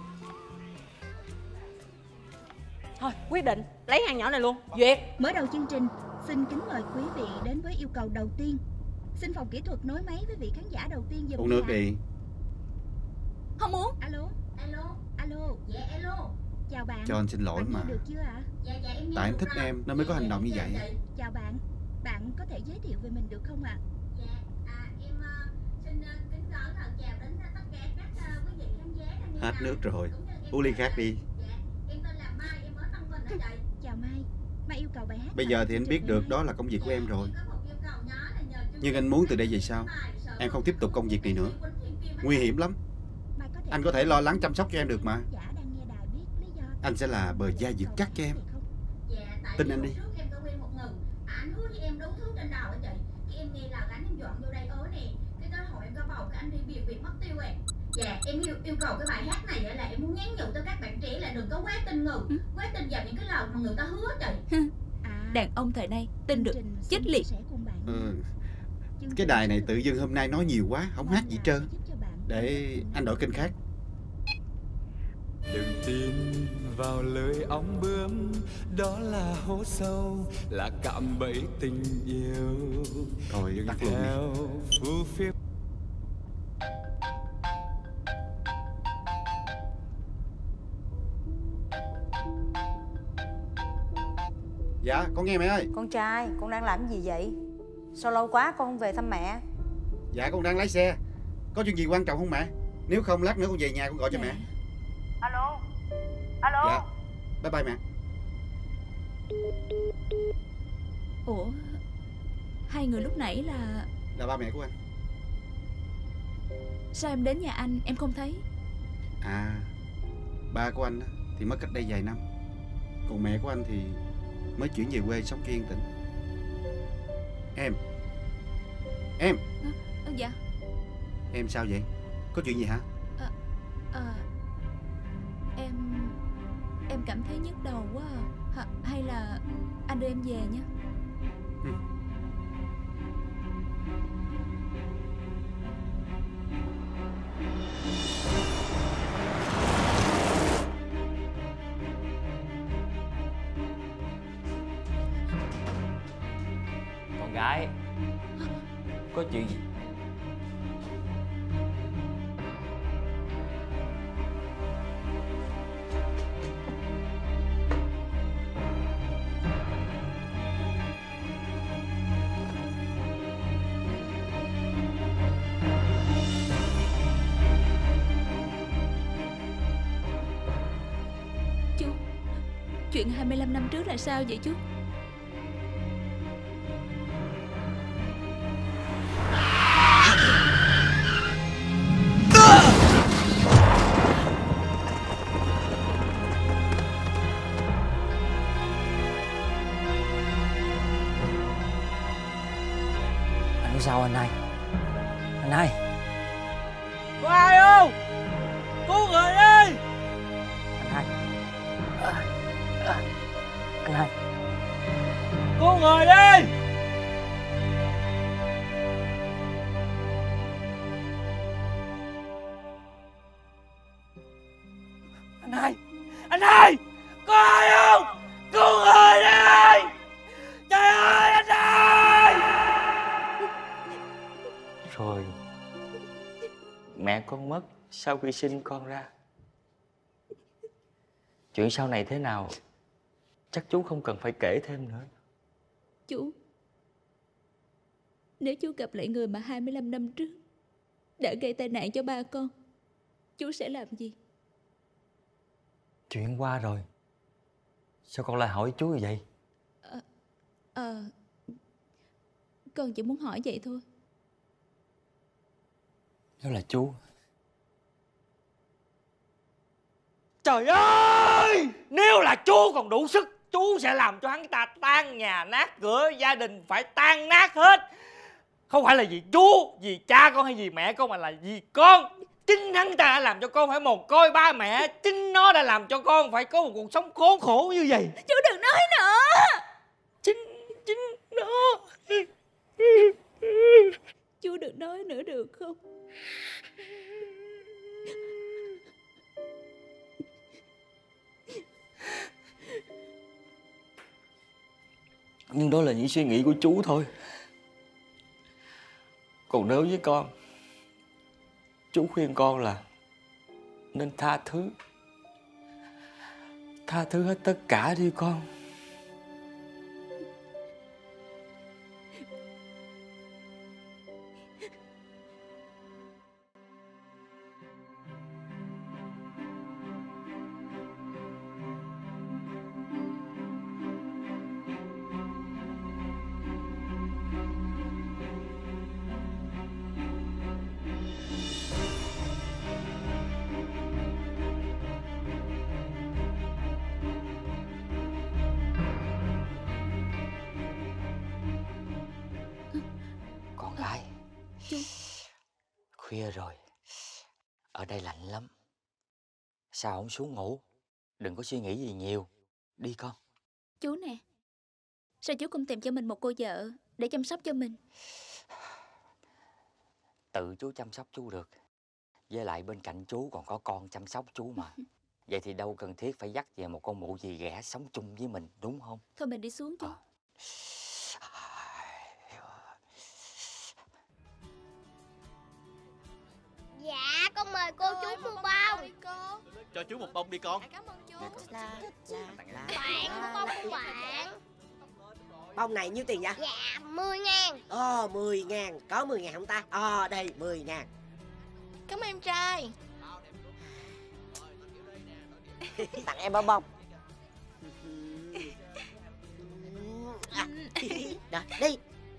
Thôi, quyết định, lấy hàng nhỏ này luôn. Duyệt. Mở đầu chương trình, xin kính mời quý vị đến với yêu cầu đầu tiên. Xin phòng kỹ thuật nối máy với vị khán giả đầu tiên giùm. Uống nước đi. Không uống. Alo, alo, alo. Dạ, alo. Chào bạn. Cho anh xin lỗi bạn mà. nghe được chưa ạ? Dạ, dạ, em nghe Tại anh được thích rồi. em, nó mới có hành động như vậy. Chào bạn. Bạn có thể giới thiệu về mình được không ạ? Dạ, à, em uh, xin uh, kính gửi lời chào đến uh, tất cả các uh, quý vị khán giả đang nghe. Hết nước rồi. Uống ly khác đi. Dạ, em tên là Mai, em ở Tân Bình đó chị. Chào Mai. Mai yêu cầu bài hát. Bây giờ thì anh biết được đó là công việc của em rồi. Nhưng anh muốn từ đây về sau em không tiếp tục công việc này nữa. Nguy hiểm lắm. Anh có thể lo lắng chăm sóc cho em được mà. Anh sẽ là bờ vai vững chắc cho em. Tin anh đi. Anh hứa với em đấu thứ trên đầu á chị. Cái em nghe là anh em dọn vô đây ớ nè. Cái tới hồi em có bầu cái anh đi việc việc mất tiêu rồi. Dạ em yêu, yêu cầu cái bài hát này là em muốn nhắn nhủ tới các bạn trẻ là đừng có quá tin ngừ, quá tin vào những cái lời mà người ta hứa chị. Đàn ông thời nay tin được chết liệt. Ừ. Cái đài này tự dưng hôm nay nói nhiều quá, không hát gì trơn. Để anh đổi kênh khác. Đừng tin vào lời ong bướm, đó là hố sâu, là cạm bẫy tình yêu. Thôi đừng tắt luôn theo phù phiếm. Dạ, con nghe mẹ ơi. Con trai, con đang làm gì vậy? Sao lâu quá con không về thăm mẹ? Dạ, con đang lái xe. Có chuyện gì quan trọng không mẹ? Nếu không lát nữa con về nhà con gọi cho mẹ. Alo. Alo. Dạ. Bye bye mẹ. Ủa, hai người lúc nãy là... Là ba mẹ của anh. Sao em đến nhà anh em không thấy? À, ba của anh thì mất cách đây vài năm. Còn mẹ của anh thì mới chuyển về quê sống yên tĩnh. Em Em à, dạ. Em sao vậy? Có chuyện gì hả? à, à, Em Em cảm thấy nhức đầu quá à. H hay là anh đưa em về nhé. Ừ. Con gái, có chuyện gì? Chú, chuyện hai mươi lăm năm trước là sao vậy chú? Anh sao anh hai? Anh hai, Có ai không? Cứu người đi! anh hai, anh hai, Cứu người đi! Anh hai, anh hai, có ai không? Cứu người đi! Trời ơi anh hai! rồi mẹ con mất sau khi sinh con ra. Chuyện sau này thế nào chắc chú không cần phải kể thêm nữa. Chú, nếu chú gặp lại người mà hai mươi lăm năm trước đã gây tai nạn cho ba con, chú sẽ làm gì? Chuyện qua rồi, sao con lại hỏi chú như vậy? Ờ, à, con chỉ muốn hỏi vậy thôi. Nếu là chú, Trời ơi! Nếu là chú còn đủ sức, chú sẽ làm cho hắn ta tan nhà nát cửa, gia đình phải tan nát hết. Không phải là vì chú, vì cha con hay vì mẹ con, mà là vì con. Chính hắn ta đã làm cho con phải mồ côi ba mẹ. Chính nó đã làm cho con phải có một cuộc sống khốn khổ như vậy. Chú đừng nói nữa. Chính, chính nó. Chú đừng nói nữa được không? nhưng đó là những suy nghĩ của chú thôi. Còn đối với con, chú khuyên con là nên tha thứ. Tha thứ hết tất cả đi con. Con gái, chú... khuya rồi, ở đây lạnh lắm. Sao không xuống ngủ? Đừng có suy nghĩ gì nhiều. Đi con. Chú nè, sao chú không tìm cho mình một cô vợ để chăm sóc cho mình? Tự chú chăm sóc chú được. Với lại bên cạnh chú còn có con chăm sóc chú mà. Vậy thì đâu cần thiết phải dắt về một con mụ gì ghẻ sống chung với mình, đúng không? Thôi mình đi xuống chú. À. Dạ, con mời cô chú mua bao. Cho chú một bông đi con. Cảm ơn chú. Là, là, Bạn của con của bạn. Bông này nhiêu tiền vậy? Dạ, mười ngàn. Ờ, mười ngàn. Có mười ngàn không ta? Ờ, đây, mười ngàn. Cảm ơn em trai. Tặng em bong bông. À, rồi đi.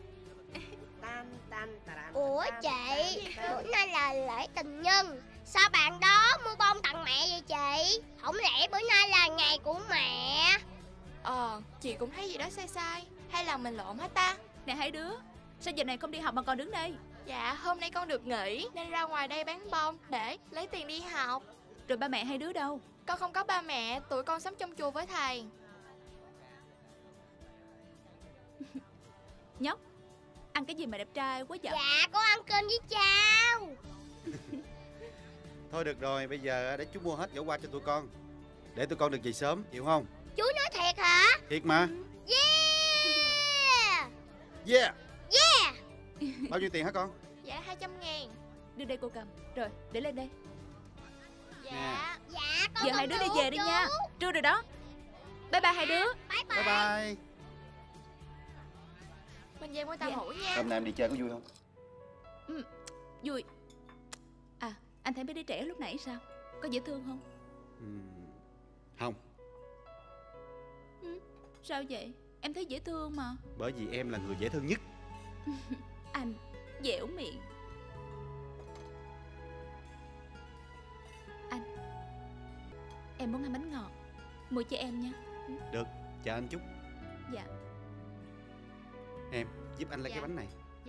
Ủa chị, bữa nay là lễ tình nhân, sao bạn đó mua bông tặng mẹ vậy chị? Không lẽ bữa nay là ngày của mẹ? Ờ, chị cũng thấy gì đó sai sai. Hay là mình lộn hết ta? Nè hai đứa, sao giờ này không đi học mà còn đứng đây? Dạ, hôm nay con được nghỉ nên ra ngoài đây bán bông để lấy tiền đi học. Rồi ba mẹ hai đứa đâu? Con không có ba mẹ, tụi con sống trong chùa với thầy. Nhóc, ăn cái gì mà đẹp trai quá vậy? Dạ, con ăn cơm với chao. Thôi được rồi, bây giờ để chú mua hết giỏ hoa cho tụi con, để tụi con được về sớm, hiểu không? Chú nói thiệt hả? Thiệt mà. Yeah. Yeah. Yeah. Bao nhiêu tiền hả con? Dạ hai trăm ngàn. Đưa đây cô cầm. Rồi, để lên đây. Dạ. Dạ, con Giờ hai đứa đi về đi chú. nha. Trưa rồi đó. Bye bye hai đứa. Bye bye. Bye bye. Mình về mua tàu hũ nha. Hôm nay em đi chơi có vui không? Ừ, vui. À, anh thấy mấy đứa trẻ lúc nãy sao? Có dễ thương không? Ừ. Không. Ừ, sao vậy? Em thấy dễ thương mà. Bởi vì em là người dễ thương nhất. Anh dẻo miệng. Anh, em muốn ăn bánh ngọt, mua cho em nha. Được, chờ anh chút. Dạ. Em giúp anh lấy Dạ. cái bánh này. Dạ.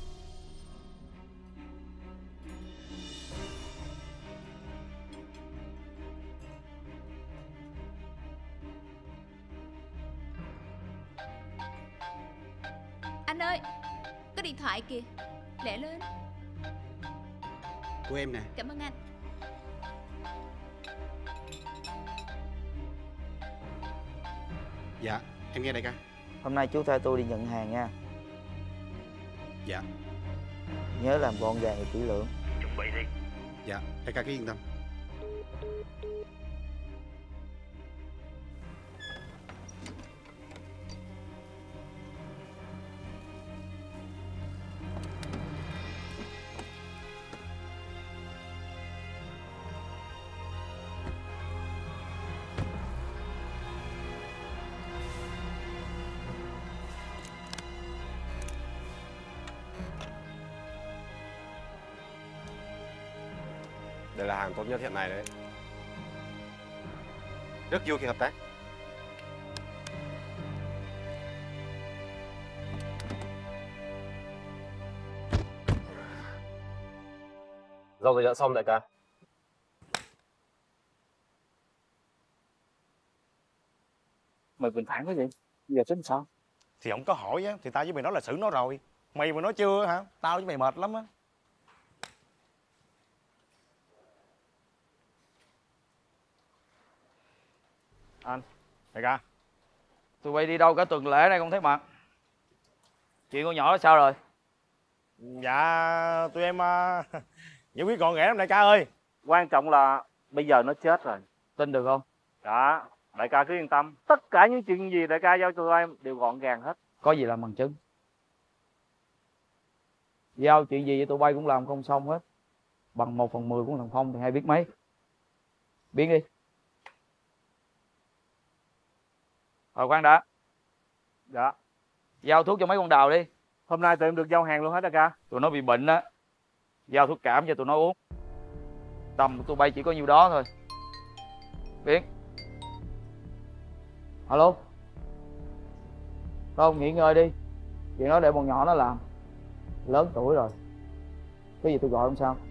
Anh ơi, có điện thoại kìa, lẹ lên. Của em nè. Cảm ơn anh. Dạ, em nghe đại ca. Hôm nay chú theo tôi đi nhận hàng nha. Dạ. Nhớ làm gọn gàng và kỹ lưỡng. Chuẩn bị đi. Dạ, đại ca cứ yên tâm. Đây là hàng tốt nhất hiện nay đấy. Rất vui khi hợp tác. Giao dịch đã xong đại ca. Mày bình thản cái gì? Giờ tính sao? Thì không có hỏi á, thì tao với mày nói là xử nó rồi. Mày mà nói chưa hả? Tao với mày mệt lắm á. Anh, đại ca. tụi bay đi đâu cả tuần lễ này không thấy mặt. Chuyện con nhỏ đó sao rồi? Dạ, tụi em uh, giải quyết gọn ghẽ lắm đại ca ơi. Quan trọng là bây giờ nó chết rồi. Tin được không? Dạ, đại ca cứ yên tâm. Tất cả những chuyện gì đại ca giao cho tụi em đều gọn gàng hết. Có gì làm bằng chứng. Giao chuyện gì vậy tụi bay cũng làm không xong hết. Bằng một phần mười cũng làm không thì hay biết mấy. Biến đi. Rồi khoan đã. Dạ. Giao thuốc cho mấy con đào đi. Hôm nay tụi em được giao hàng luôn hết đại ca. Tụi nó bị bệnh á. Giao thuốc cảm cho tụi nó uống. Tầm của tụi bay chỉ có nhiêu đó thôi. Biến. Alo. Không, nghỉ ngơi đi. Chuyện đó để bọn nhỏ nó làm. Lớn tuổi rồi. Cái gì tôi gọi không sao.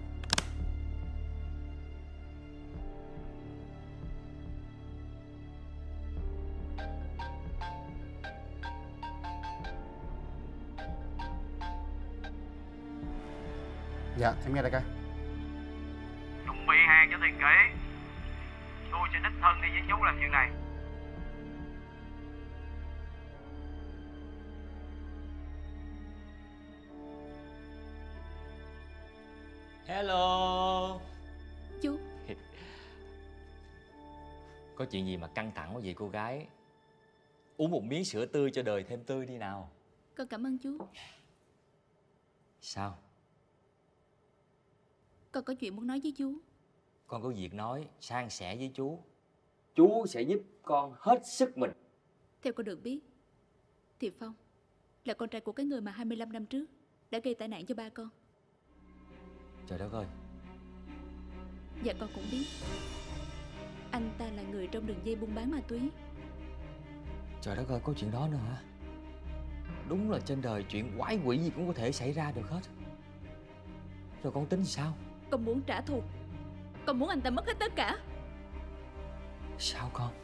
Dạ, em nghe đại ca. Chuẩn bị hàng cho thiệt kỹ. Tôi sẽ đích thân đi với chú làm chuyện này. Hello. Chú. Có chuyện gì mà căng thẳng quá vậy cô gái? Uống một miếng sữa tươi cho đời thêm tươi đi nào. Con cảm ơn chú. Sao? Con có chuyện muốn nói với chú. Con có việc nói san sẻ với chú. Chú sẽ giúp con hết sức mình. Theo con được biết thì Phong là con trai của cái người mà hai mươi lăm năm trước đã gây tai nạn cho ba con. Trời đất ơi. Và con cũng biết anh ta là người trong đường dây buôn bán ma túy. Trời đất ơi, có chuyện đó nữa hả? Đúng là trên đời chuyện quái quỷ gì cũng có thể xảy ra được hết. Rồi con tính sao? Con muốn trả thù. Con muốn anh ta mất hết tất cả. Sao con?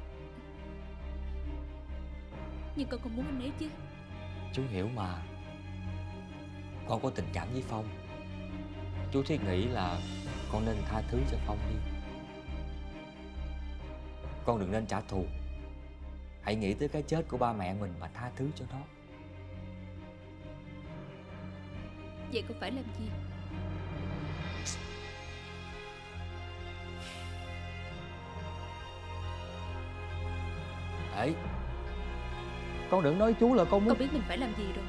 Nhưng con không muốn anh ấy chứ. Chú hiểu mà. Con có tình cảm với Phong. Chú thiết nghĩ là con nên tha thứ cho Phong đi. Con đừng nên trả thù. Hãy nghĩ tới cái chết của ba mẹ mình mà tha thứ cho nó. Vậy con phải làm gì? Ê, con đừng nói chú là con muốn... Con biết mình phải làm gì rồi.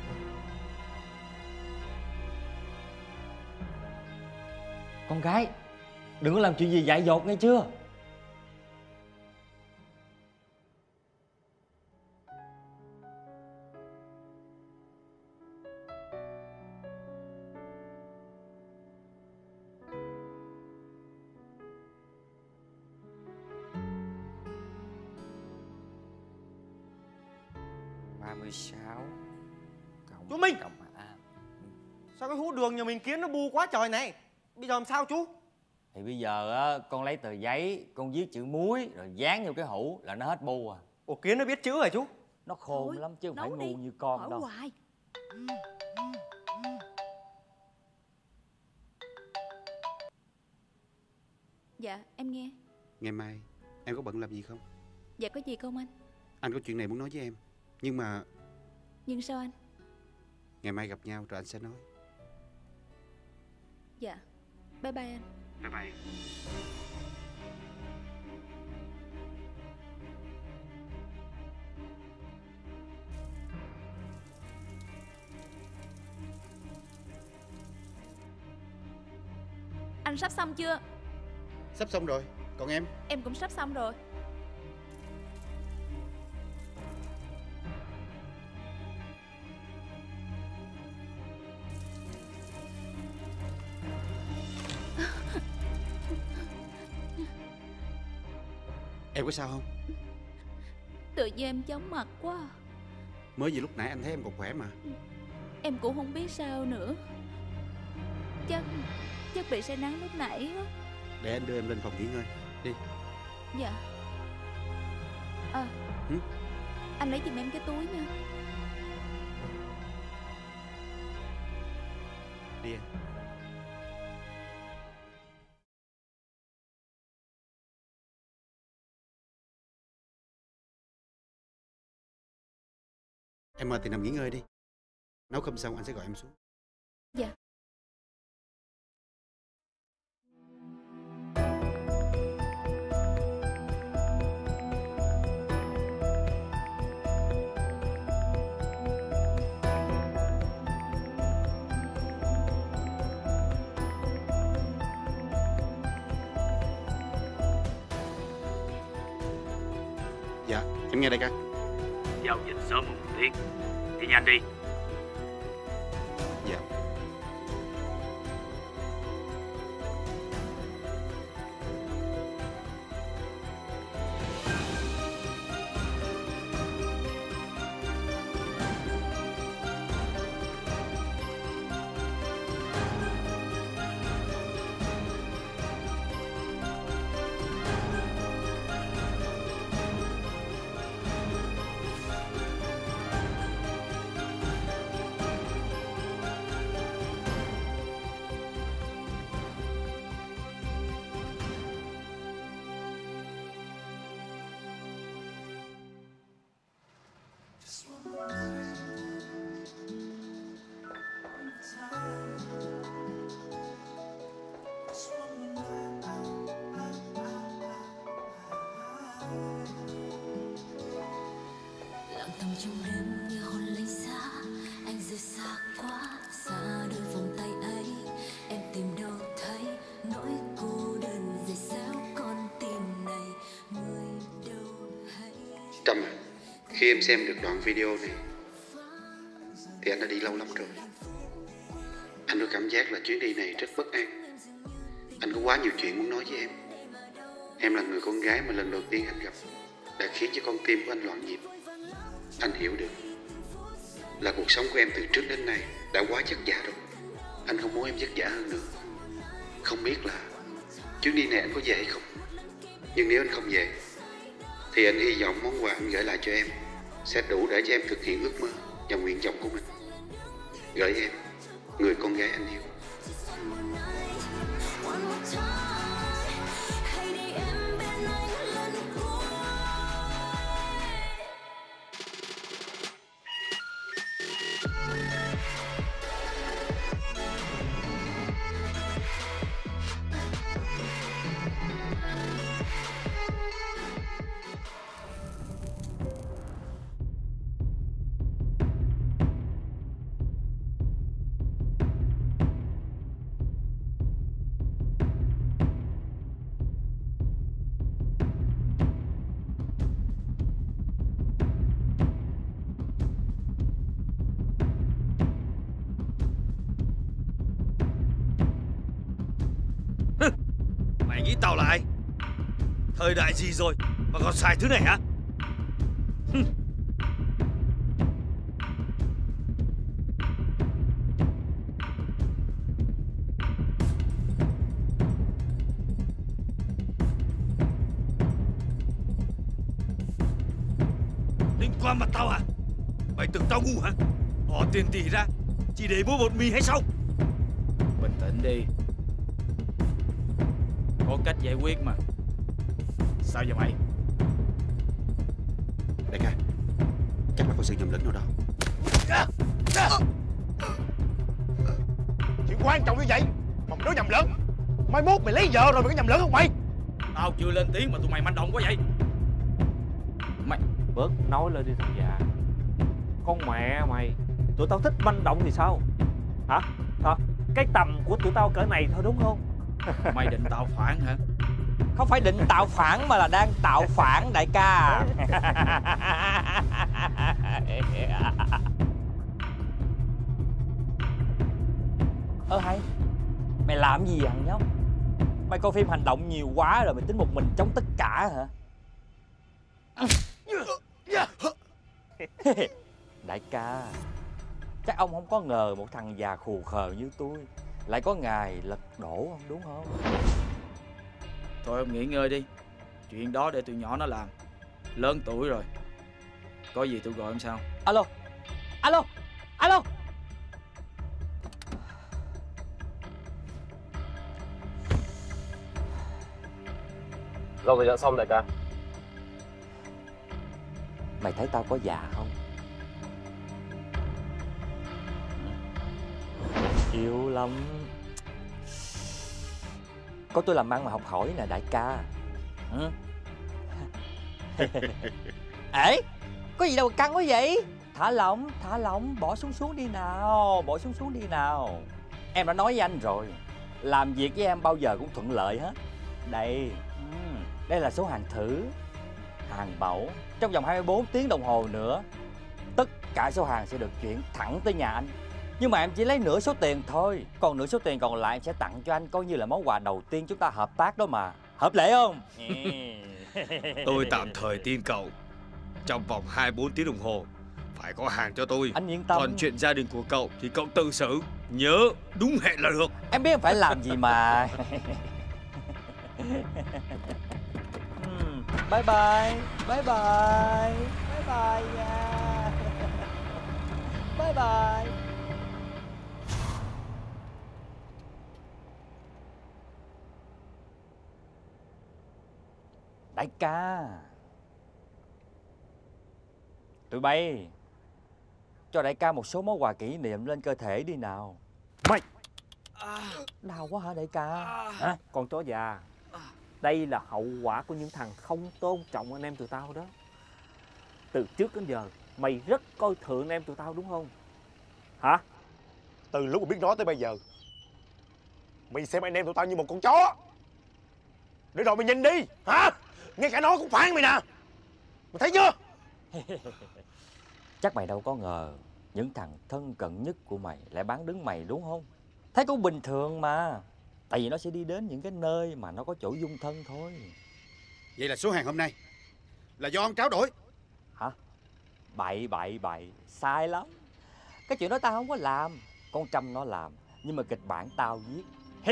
Con gái, đừng có làm chuyện gì dại dột nghe chưa? ba mươi sáu cộng... Chú Minh! Cộng A. Sao cái hũ đường nhà mình kiến nó bu quá trời này? Bây giờ làm sao chú? Thì bây giờ á, con lấy tờ giấy, con viết chữ muối rồi dán vô cái hũ là nó hết bu à. Ủa kiến nó biết chữ rồi chú? Nó khôn Thôi, lắm chứ không phải nấu ngu đi. như con Hỏi đâu. hoài. Dạ em nghe. Ngày mai em có bận làm gì không? Dạ có gì không anh? Anh có chuyện này muốn nói với em. Nhưng mà Nhưng sao anh? ngày mai gặp nhau rồi anh sẽ nói. Dạ bye bye anh. Bye bye. Anh sắp xong chưa? Sắp xong rồi. Còn em? Em cũng sắp xong rồi. Em có sao không? Tự nhiên em chóng mặt quá. Mới vừa lúc nãy anh thấy em còn khỏe mà. Em cũng không biết sao nữa. Chắc Chắc bị say nắng lúc nãy á. Để anh đưa em lên phòng nghỉ ngơi. Đi. Dạ. À ừ? Anh lấy giùm em cái túi nha. Đi em. Em mời thì nằm nghỉ ngơi đi. Nấu cơm xong anh sẽ gọi em xuống. Dạ. Dạ, em nghe đây ca. Giao dịch sớm một tiếng. Đi nhanh đi. Dạ. lặng thầm trong đêm như hồn lấy xa, anh rời xa quá xa đôi vòng tay ấy em tìm đâu thấy Trâm à, khi em xem được đoạn video này thì anh đã đi lâu lắm rồi. Anh có cảm giác là chuyến đi này rất bất an. Anh có quá nhiều chuyện muốn nói với em. Em là người con gái mà lần đầu tiên anh gặp đã khiến cho con tim của anh loạn nhịp. Anh hiểu được là cuộc sống của em từ trước đến nay đã quá vất vả rồi. Anh không muốn em vất vả hơn nữa. Không biết là chuyến đi này anh có về hay không. Nhưng nếu anh không về thì anh hy vọng món quà anh gửi lại cho em sẽ đủ để cho em thực hiện ước mơ và nguyện vọng của mình. Gửi em, người con gái anh yêu. Mày nghĩ tao là ai? Thời đại gì rồi mà còn xài thứ này hả? Liên quan mặt tao hả? Mày tưởng tao ngu hả? Bỏ tiền tỷ ra chỉ để mua bột mì hay sao? Bình tĩnh đi, có cách giải quyết mà. Sao vậy mày? Đại ca, chắc là có sự nhầm lẫn nào đó. Chuyện quan trọng như vậy mà mày nói nhầm lẫn. Mai mốt mày lấy vợ rồi mày có nhầm lẫn không mày? Tao chưa lên tiếng mà tụi mày manh động quá vậy. Mày bớt nói lên đi thằng già. Con mẹ mày, tụi tao thích manh động thì sao? Hả? Hả? Cái tầm của tụi tao cỡ này thôi đúng không? Mày định tạo phản hả? Không phải định tạo phản mà là đang tạo phản đại ca. Ơ hay, mày làm gì vậy thằng nhóc? Mày coi phim hành động nhiều quá rồi mày tính một mình chống tất cả hả? Đại ca, chắc ông không có ngờ một thằng già khù khờ như tôi lại có ngày lật đổ không, đúng không? Thôi ông nghỉ ngơi đi, chuyện đó để tụi nhỏ nó làm. Lớn tuổi rồi, có gì tôi gọi em sau. Alo, alo, alo. Rau thì đã xong đại ca. Mày thấy tao có già không? Yêu lắm. Có tôi làm ăn mà học hỏi nè đại ca. Ừ. Ê, có gì đâu mà căng quá vậy? Thả lỏng, thả lỏng, bỏ xuống xuống đi nào, bỏ xuống xuống đi nào. Em đã nói với anh rồi, làm việc với em bao giờ cũng thuận lợi hết. Đây, ừ, đây là số hàng thử, hàng mẫu. Trong vòng hai mươi bốn tiếng đồng hồ nữa, tất cả số hàng sẽ được chuyển thẳng tới nhà anh. Nhưng mà em chỉ lấy nửa số tiền thôi, còn nửa số tiền còn lại em sẽ tặng cho anh, coi như là món quà đầu tiên chúng ta hợp tác đó mà. Hợp lệ không? Tôi tạm thời tin cậu. Trong vòng hai mươi bốn tiếng đồng hồ phải có hàng cho tôi. Anh yên tâm. Còn chuyện gia đình của cậu thì cậu tự xử. Nhớ đúng hẹn là được. Em biết em phải làm gì mà. Bye bye, bye bye, bye bye nha. Bye bye. Đại ca, tụi bay cho đại ca một số món quà kỷ niệm lên cơ thể đi nào. Mày đau quá hả đại ca? Hả? Con chó già, đây là hậu quả của những thằng không tôn trọng anh em tụi tao đó. Từ trước đến giờ mày rất coi thường anh em tụi tao đúng không? Hả? Từ lúc mà biết nói tới bây giờ, mày xem anh em tụi tao như một con chó. Để rồi mày nhìn đi, hả? Ngay cả nó cũng phản mày nè. Mày thấy chưa? Chắc mày đâu có ngờ những thằng thân cận nhất của mày lại bán đứng mày đúng không? Thấy cũng bình thường mà. Tại vì nó sẽ đi đến những cái nơi mà nó có chỗ dung thân thôi. Vậy là số hàng hôm nay là do ông tráo đổi. Hả? Bậy bậy bậy, sai lắm. Cái chuyện đó tao không có làm. Con Trâm nó làm, nhưng mà kịch bản tao viết.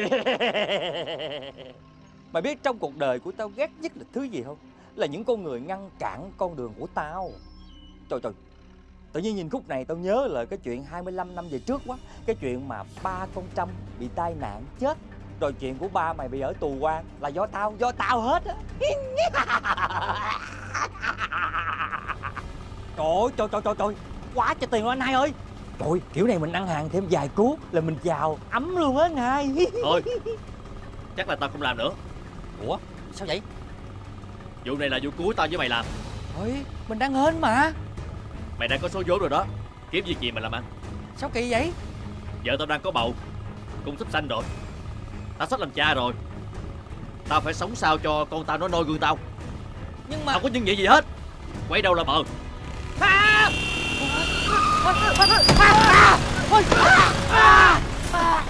Mày biết trong cuộc đời của tao ghét nhất là thứ gì không? Là những con người ngăn cản con đường của tao. Trời trời, tự nhiên nhìn khúc này tao nhớ là cái chuyện hai mươi lăm năm về trước quá. Cái chuyện mà ba con Trâm bị tai nạn chết, rồi chuyện của ba mày bị ở tù quan là do tao, do tao hết á. Trời trời trời trời trời, quá trời tiền luôn anh hai ơi. Trời, kiểu này mình ăn hàng thêm vài cuốc là mình giàu ấm luôn á anh hai. Thôi, chắc là tao không làm nữa. Ủa, sao vậy? Vụ này là vụ cuối tao với mày làm. Thôi, mình đang hên mà. Mày đang có số vốn rồi đó, kiếm việc gì mà làm ăn. Sao kỳ vậy? Vợ tao đang có bầu, cung sắp sanh rồi. Tao sắp làm cha rồi. Tao phải sống sao cho con tao nó noi gương tao. Nhưng mà không có nhân vị gì hết. Quay đầu là bờ. À! À! À! À! À!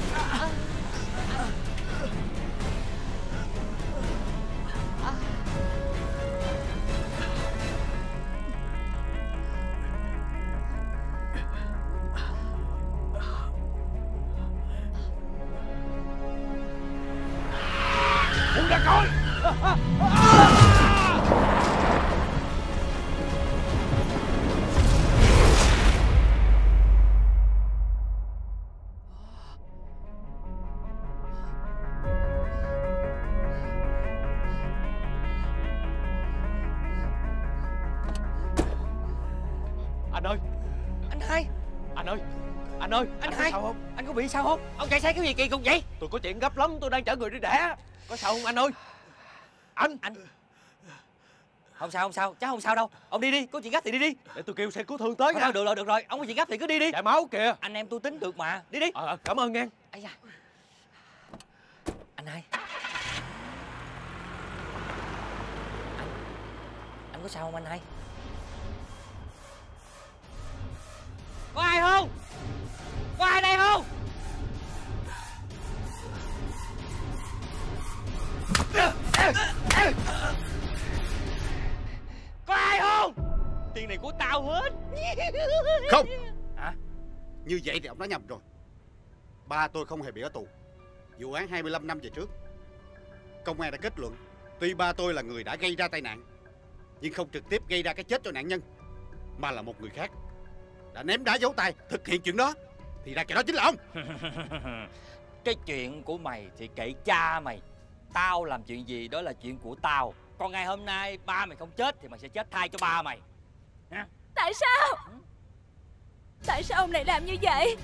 Buông ra coi. Anh ơi, anh hai, anh ơi, anh ơi, anh, anh hai, sao không? Anh có bị sao không? Ông chạy xe cái gì kỳ cục vậy? Tôi có chuyện gấp lắm, tôi đang chở người đi đẻ. Có sao không anh ơi? Anh, anh, không sao không sao, cháu không sao đâu. Ông đi đi, có chuyện gấp thì đi đi. Để tôi kêu xe cứu thương tới nha. Thôi, được rồi, được rồi, ông có chuyện gấp thì cứ đi đi. Chạy máu kìa. Anh em tôi tính được mà, đi đi. Ờ, cảm ơn nghe. Ây da. Anh hai, anh, anh có sao không anh hai? Có ai không? Có ai đây không? Có ai không? Tiền này của tao hết. Không. Hả? Như vậy thì ông nói nhầm rồi. Ba tôi không hề bị ở tù. Vụ án hai mươi lăm năm về trước, công an đã kết luận tuy ba tôi là người đã gây ra tai nạn, nhưng không trực tiếp gây ra cái chết cho nạn nhân, mà là một người khác đã ném đá giấu tay thực hiện chuyện đó. Thì ra kẻ đó chính là ông. Cái chuyện của mày thì kệ cha mày. Tao làm chuyện gì đó là chuyện của tao. Còn ngày hôm nay ba mày không chết thì mày sẽ chết thay cho ba mày. Hả? Tại sao? Tại sao ông lại làm như vậy?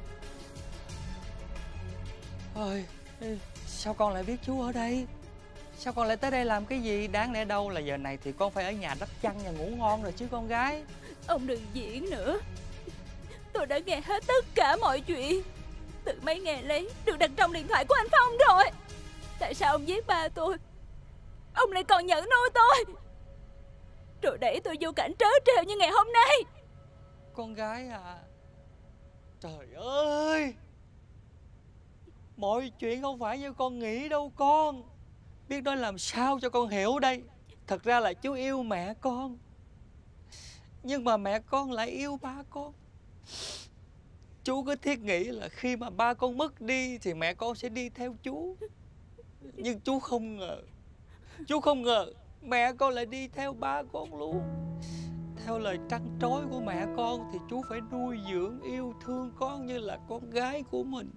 Ôi, sao con lại biết chú ở đây? Sao con lại tới đây làm cái gì? Đáng lẽ đâu là giờ này thì con phải ở nhà đắp chăn và ngủ ngon rồi chứ con gái. Ông đừng diễn nữa. Tôi đã nghe hết tất cả mọi chuyện. Từ mấy ngày lấy được đặt trong điện thoại của anh Phong rồi. Tại sao ông giết ba tôi? Ông lại còn nhẫn nuôi tôi, rồi đẩy tôi vô cảnh trớ trêu như ngày hôm nay. Con gái à, trời ơi, mọi chuyện không phải như con nghĩ đâu con. Biết nói làm sao cho con hiểu đây. Thật ra là chú yêu mẹ con, nhưng mà mẹ con lại yêu ba con. Chú cứ thiết nghĩ là khi mà ba con mất đi thì mẹ con sẽ đi theo chú. Nhưng chú không ngờ, chú không ngờ mẹ con lại đi theo ba con luôn. Theo lời trăn trối của mẹ con thì chú phải nuôi dưỡng yêu thương con như là con gái của mình.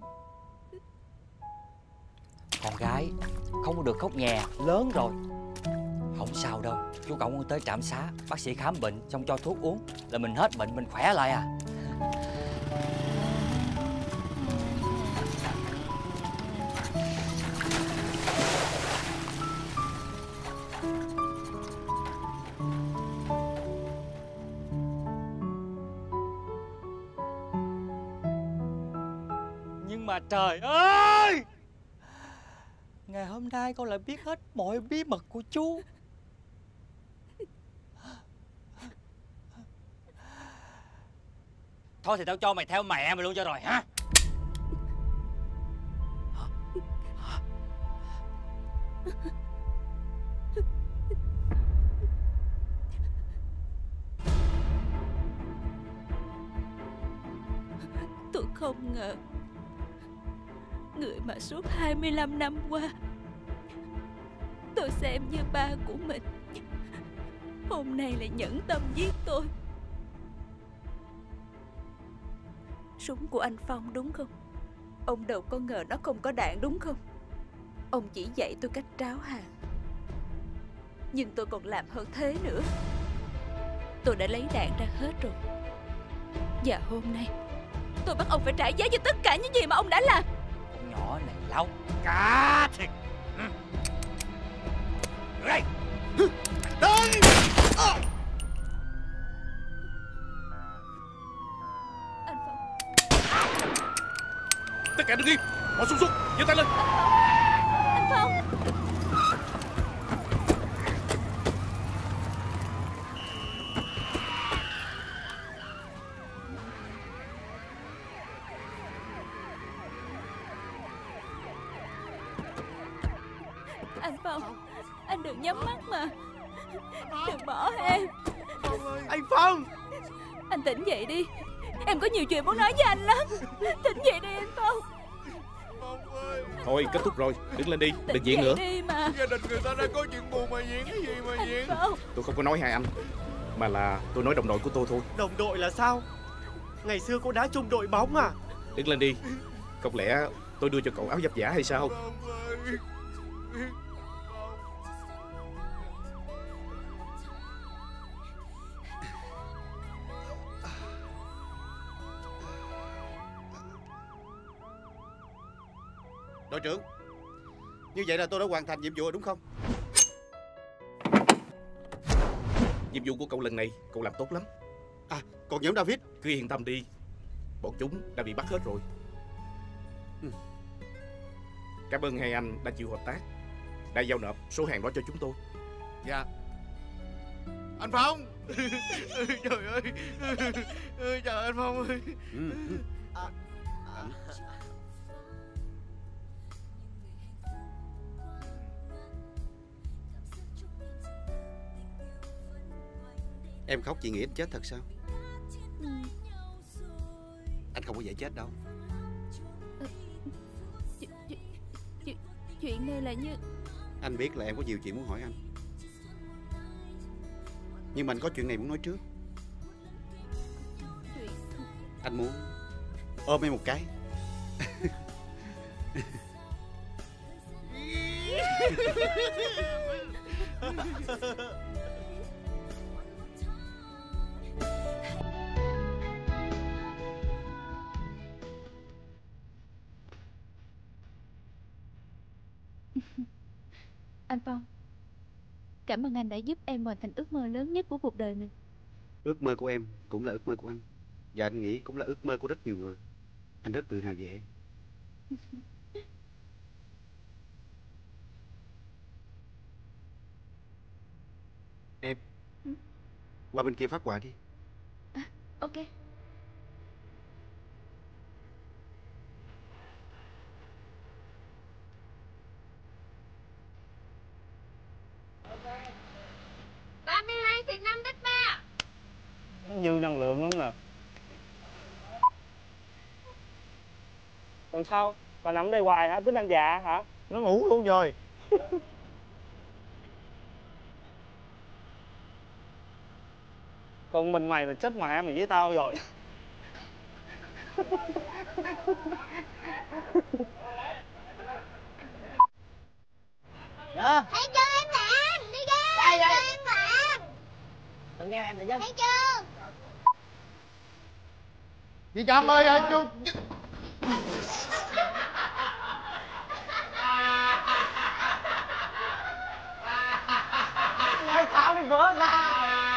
Con gái không có được khóc nhè, lớn rồi. Không sao đâu, chú cõng con tới trạm xá, bác sĩ khám bệnh xong cho thuốc uống là mình hết bệnh, mình khỏe lại à. Nhưng mà trời ơi, ngày hôm nay con lại biết hết mọi bí mật của chú. Thôi thì tao cho mày theo mẹ mày luôn cho rồi hả? Tôi không ngờ người mà suốt hai mươi lăm năm qua tôi xem như ba của mình, hôm nay lại nhẫn tâm giết tôi. Súng của anh Phong đúng không? Ông đâu có ngờ nó không có đạn đúng không? Ông chỉ dạy tôi cách tráo hàng, nhưng tôi còn làm hơn thế nữa. Tôi đã lấy đạn ra hết rồi, và hôm nay tôi bắt ông phải trả giá cho tất cả những gì mà ông đã làm. Con nhỏ này lâu cá thiệt. Đây đây Anh Phong, tất cả đứng im, bỏ súng xuống, giơ tay lên. Anh Phong, anh Phong, anh đừng nhắm mắt mà, đừng bỏ em. Anh Phong, anh tỉnh dậy đi, em có nhiều chuyện muốn nói với anh lắm. Tỉnh dậy đi anh Phong. Thôi kết thúc rồi, đứng lên đi, Tỉnh đừng diễn nữa. đi mà. Gia đình người ta đang có chuyện buồn mà diễn cái gì mà Anh diễn. Phong, Tôi không có nói hai anh, mà là tôi nói đồng đội của tôi thôi. đồng đội là sao? Ngày xưa cô đá chung đội bóng à? Đứng lên đi, không lẽ tôi đưa cho cậu áo giáp giả hay sao? Đội trưởng, như vậy là tôi đã hoàn thành nhiệm vụ rồi đúng không? Nhiệm vụ của cậu lần này cậu làm tốt lắm. À, còn nhóm David? Cứ yên tâm đi, bọn chúng đã bị bắt hết rồi. Ừ. Cảm ơn hai anh đã chịu hợp tác, đã giao nộp số hàng đó cho chúng tôi. Dạ. Anh Phong. Trời ơi. Trời anh Phong ơi. Ừ. À, à. Em khóc chị nghĩ anh chết thật sao? ừ. Anh không có dễ chết đâu. Chuyện, chuyện, chuyện này là như... Anh biết là em có nhiều chuyện muốn hỏi anh, nhưng mà anh có chuyện này muốn nói trước. Chuyện... Anh muốn ôm em một cái. Anh Phong, cảm ơn anh đã giúp em hoàn thành ước mơ lớn nhất của cuộc đời mình. Ước mơ của em cũng là ước mơ của anh, và anh nghĩ cũng là ước mơ của rất nhiều người. Anh rất tự hào về em. Em ừ? qua bên kia phát quà đi. À, ok. ba mươi hai thì năm tích ba. Dư năng lượng lắm nè. Còn sao? Còn nằm đây hoài hả? Tính anh già hả? Nó ngủ luôn rồi. Còn mình mày là chết mẹ mày với tao rồi. Dạ. Thấy chưa em làm? Đi ra. Thấy chưa em làm? Đừng nghe em tự dân. Thấy chưa? Chị Trâm ơi, ơi chú. Ôi sao đi bữa ra.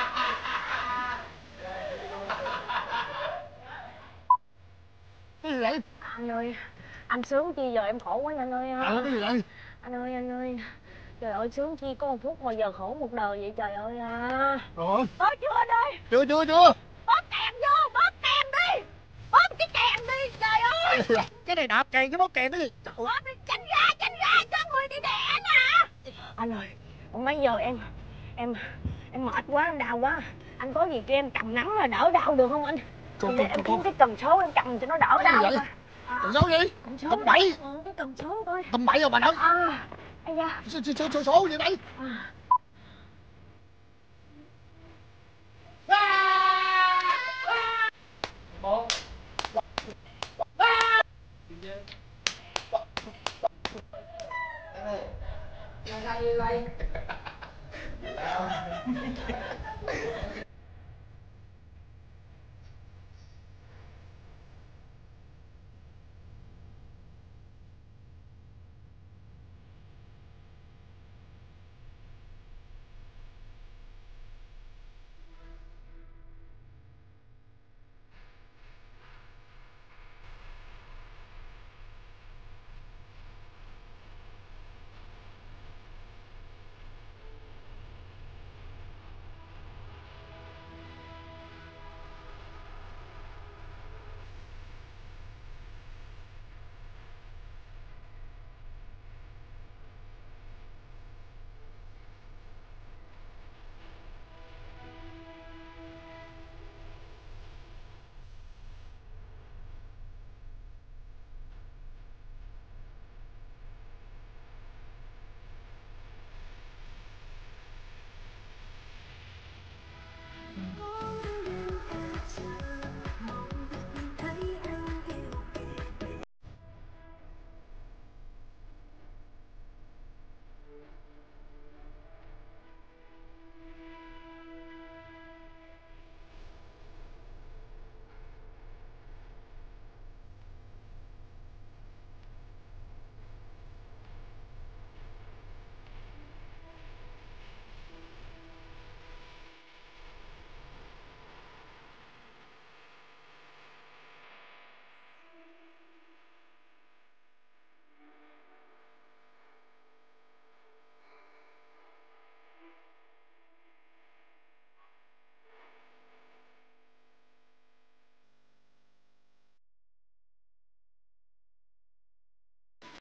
Cái gì vậy? Anh ơi, anh sướng chi giờ em khổ quá anh ơi. À, cái gì vậy? Anh ơi, anh ơi. Trời ơi, sướng chi có một phút mà giờ khổ một đời vậy trời ơi à. Rồi. Tới chưa anh ơi? Chưa chưa chưa. Bóp kèm vô, bóp kèm đi. cái kèn đi, trời ơi. Cái này đạp kèn chứ bóp kèn cái gì. Ủa, tránh ra, tránh ra, cho người đi đẻ nè. Anh ơi, mấy giờ em em em mệt quá, em đau quá. Anh có gì cho em cầm nắm là đỡ đau được không anh? Con, Để con, em con, kiếm cái cần số em cầm cho nó đỡ đau. Vậy? Cần số gì? Cần số. Tầm bảy. Ừ, cái cần số thôi. Tầm bảy rồi bà nói. À, ây da. Số, số, số, số gì đây? À. Một. Đây, đây.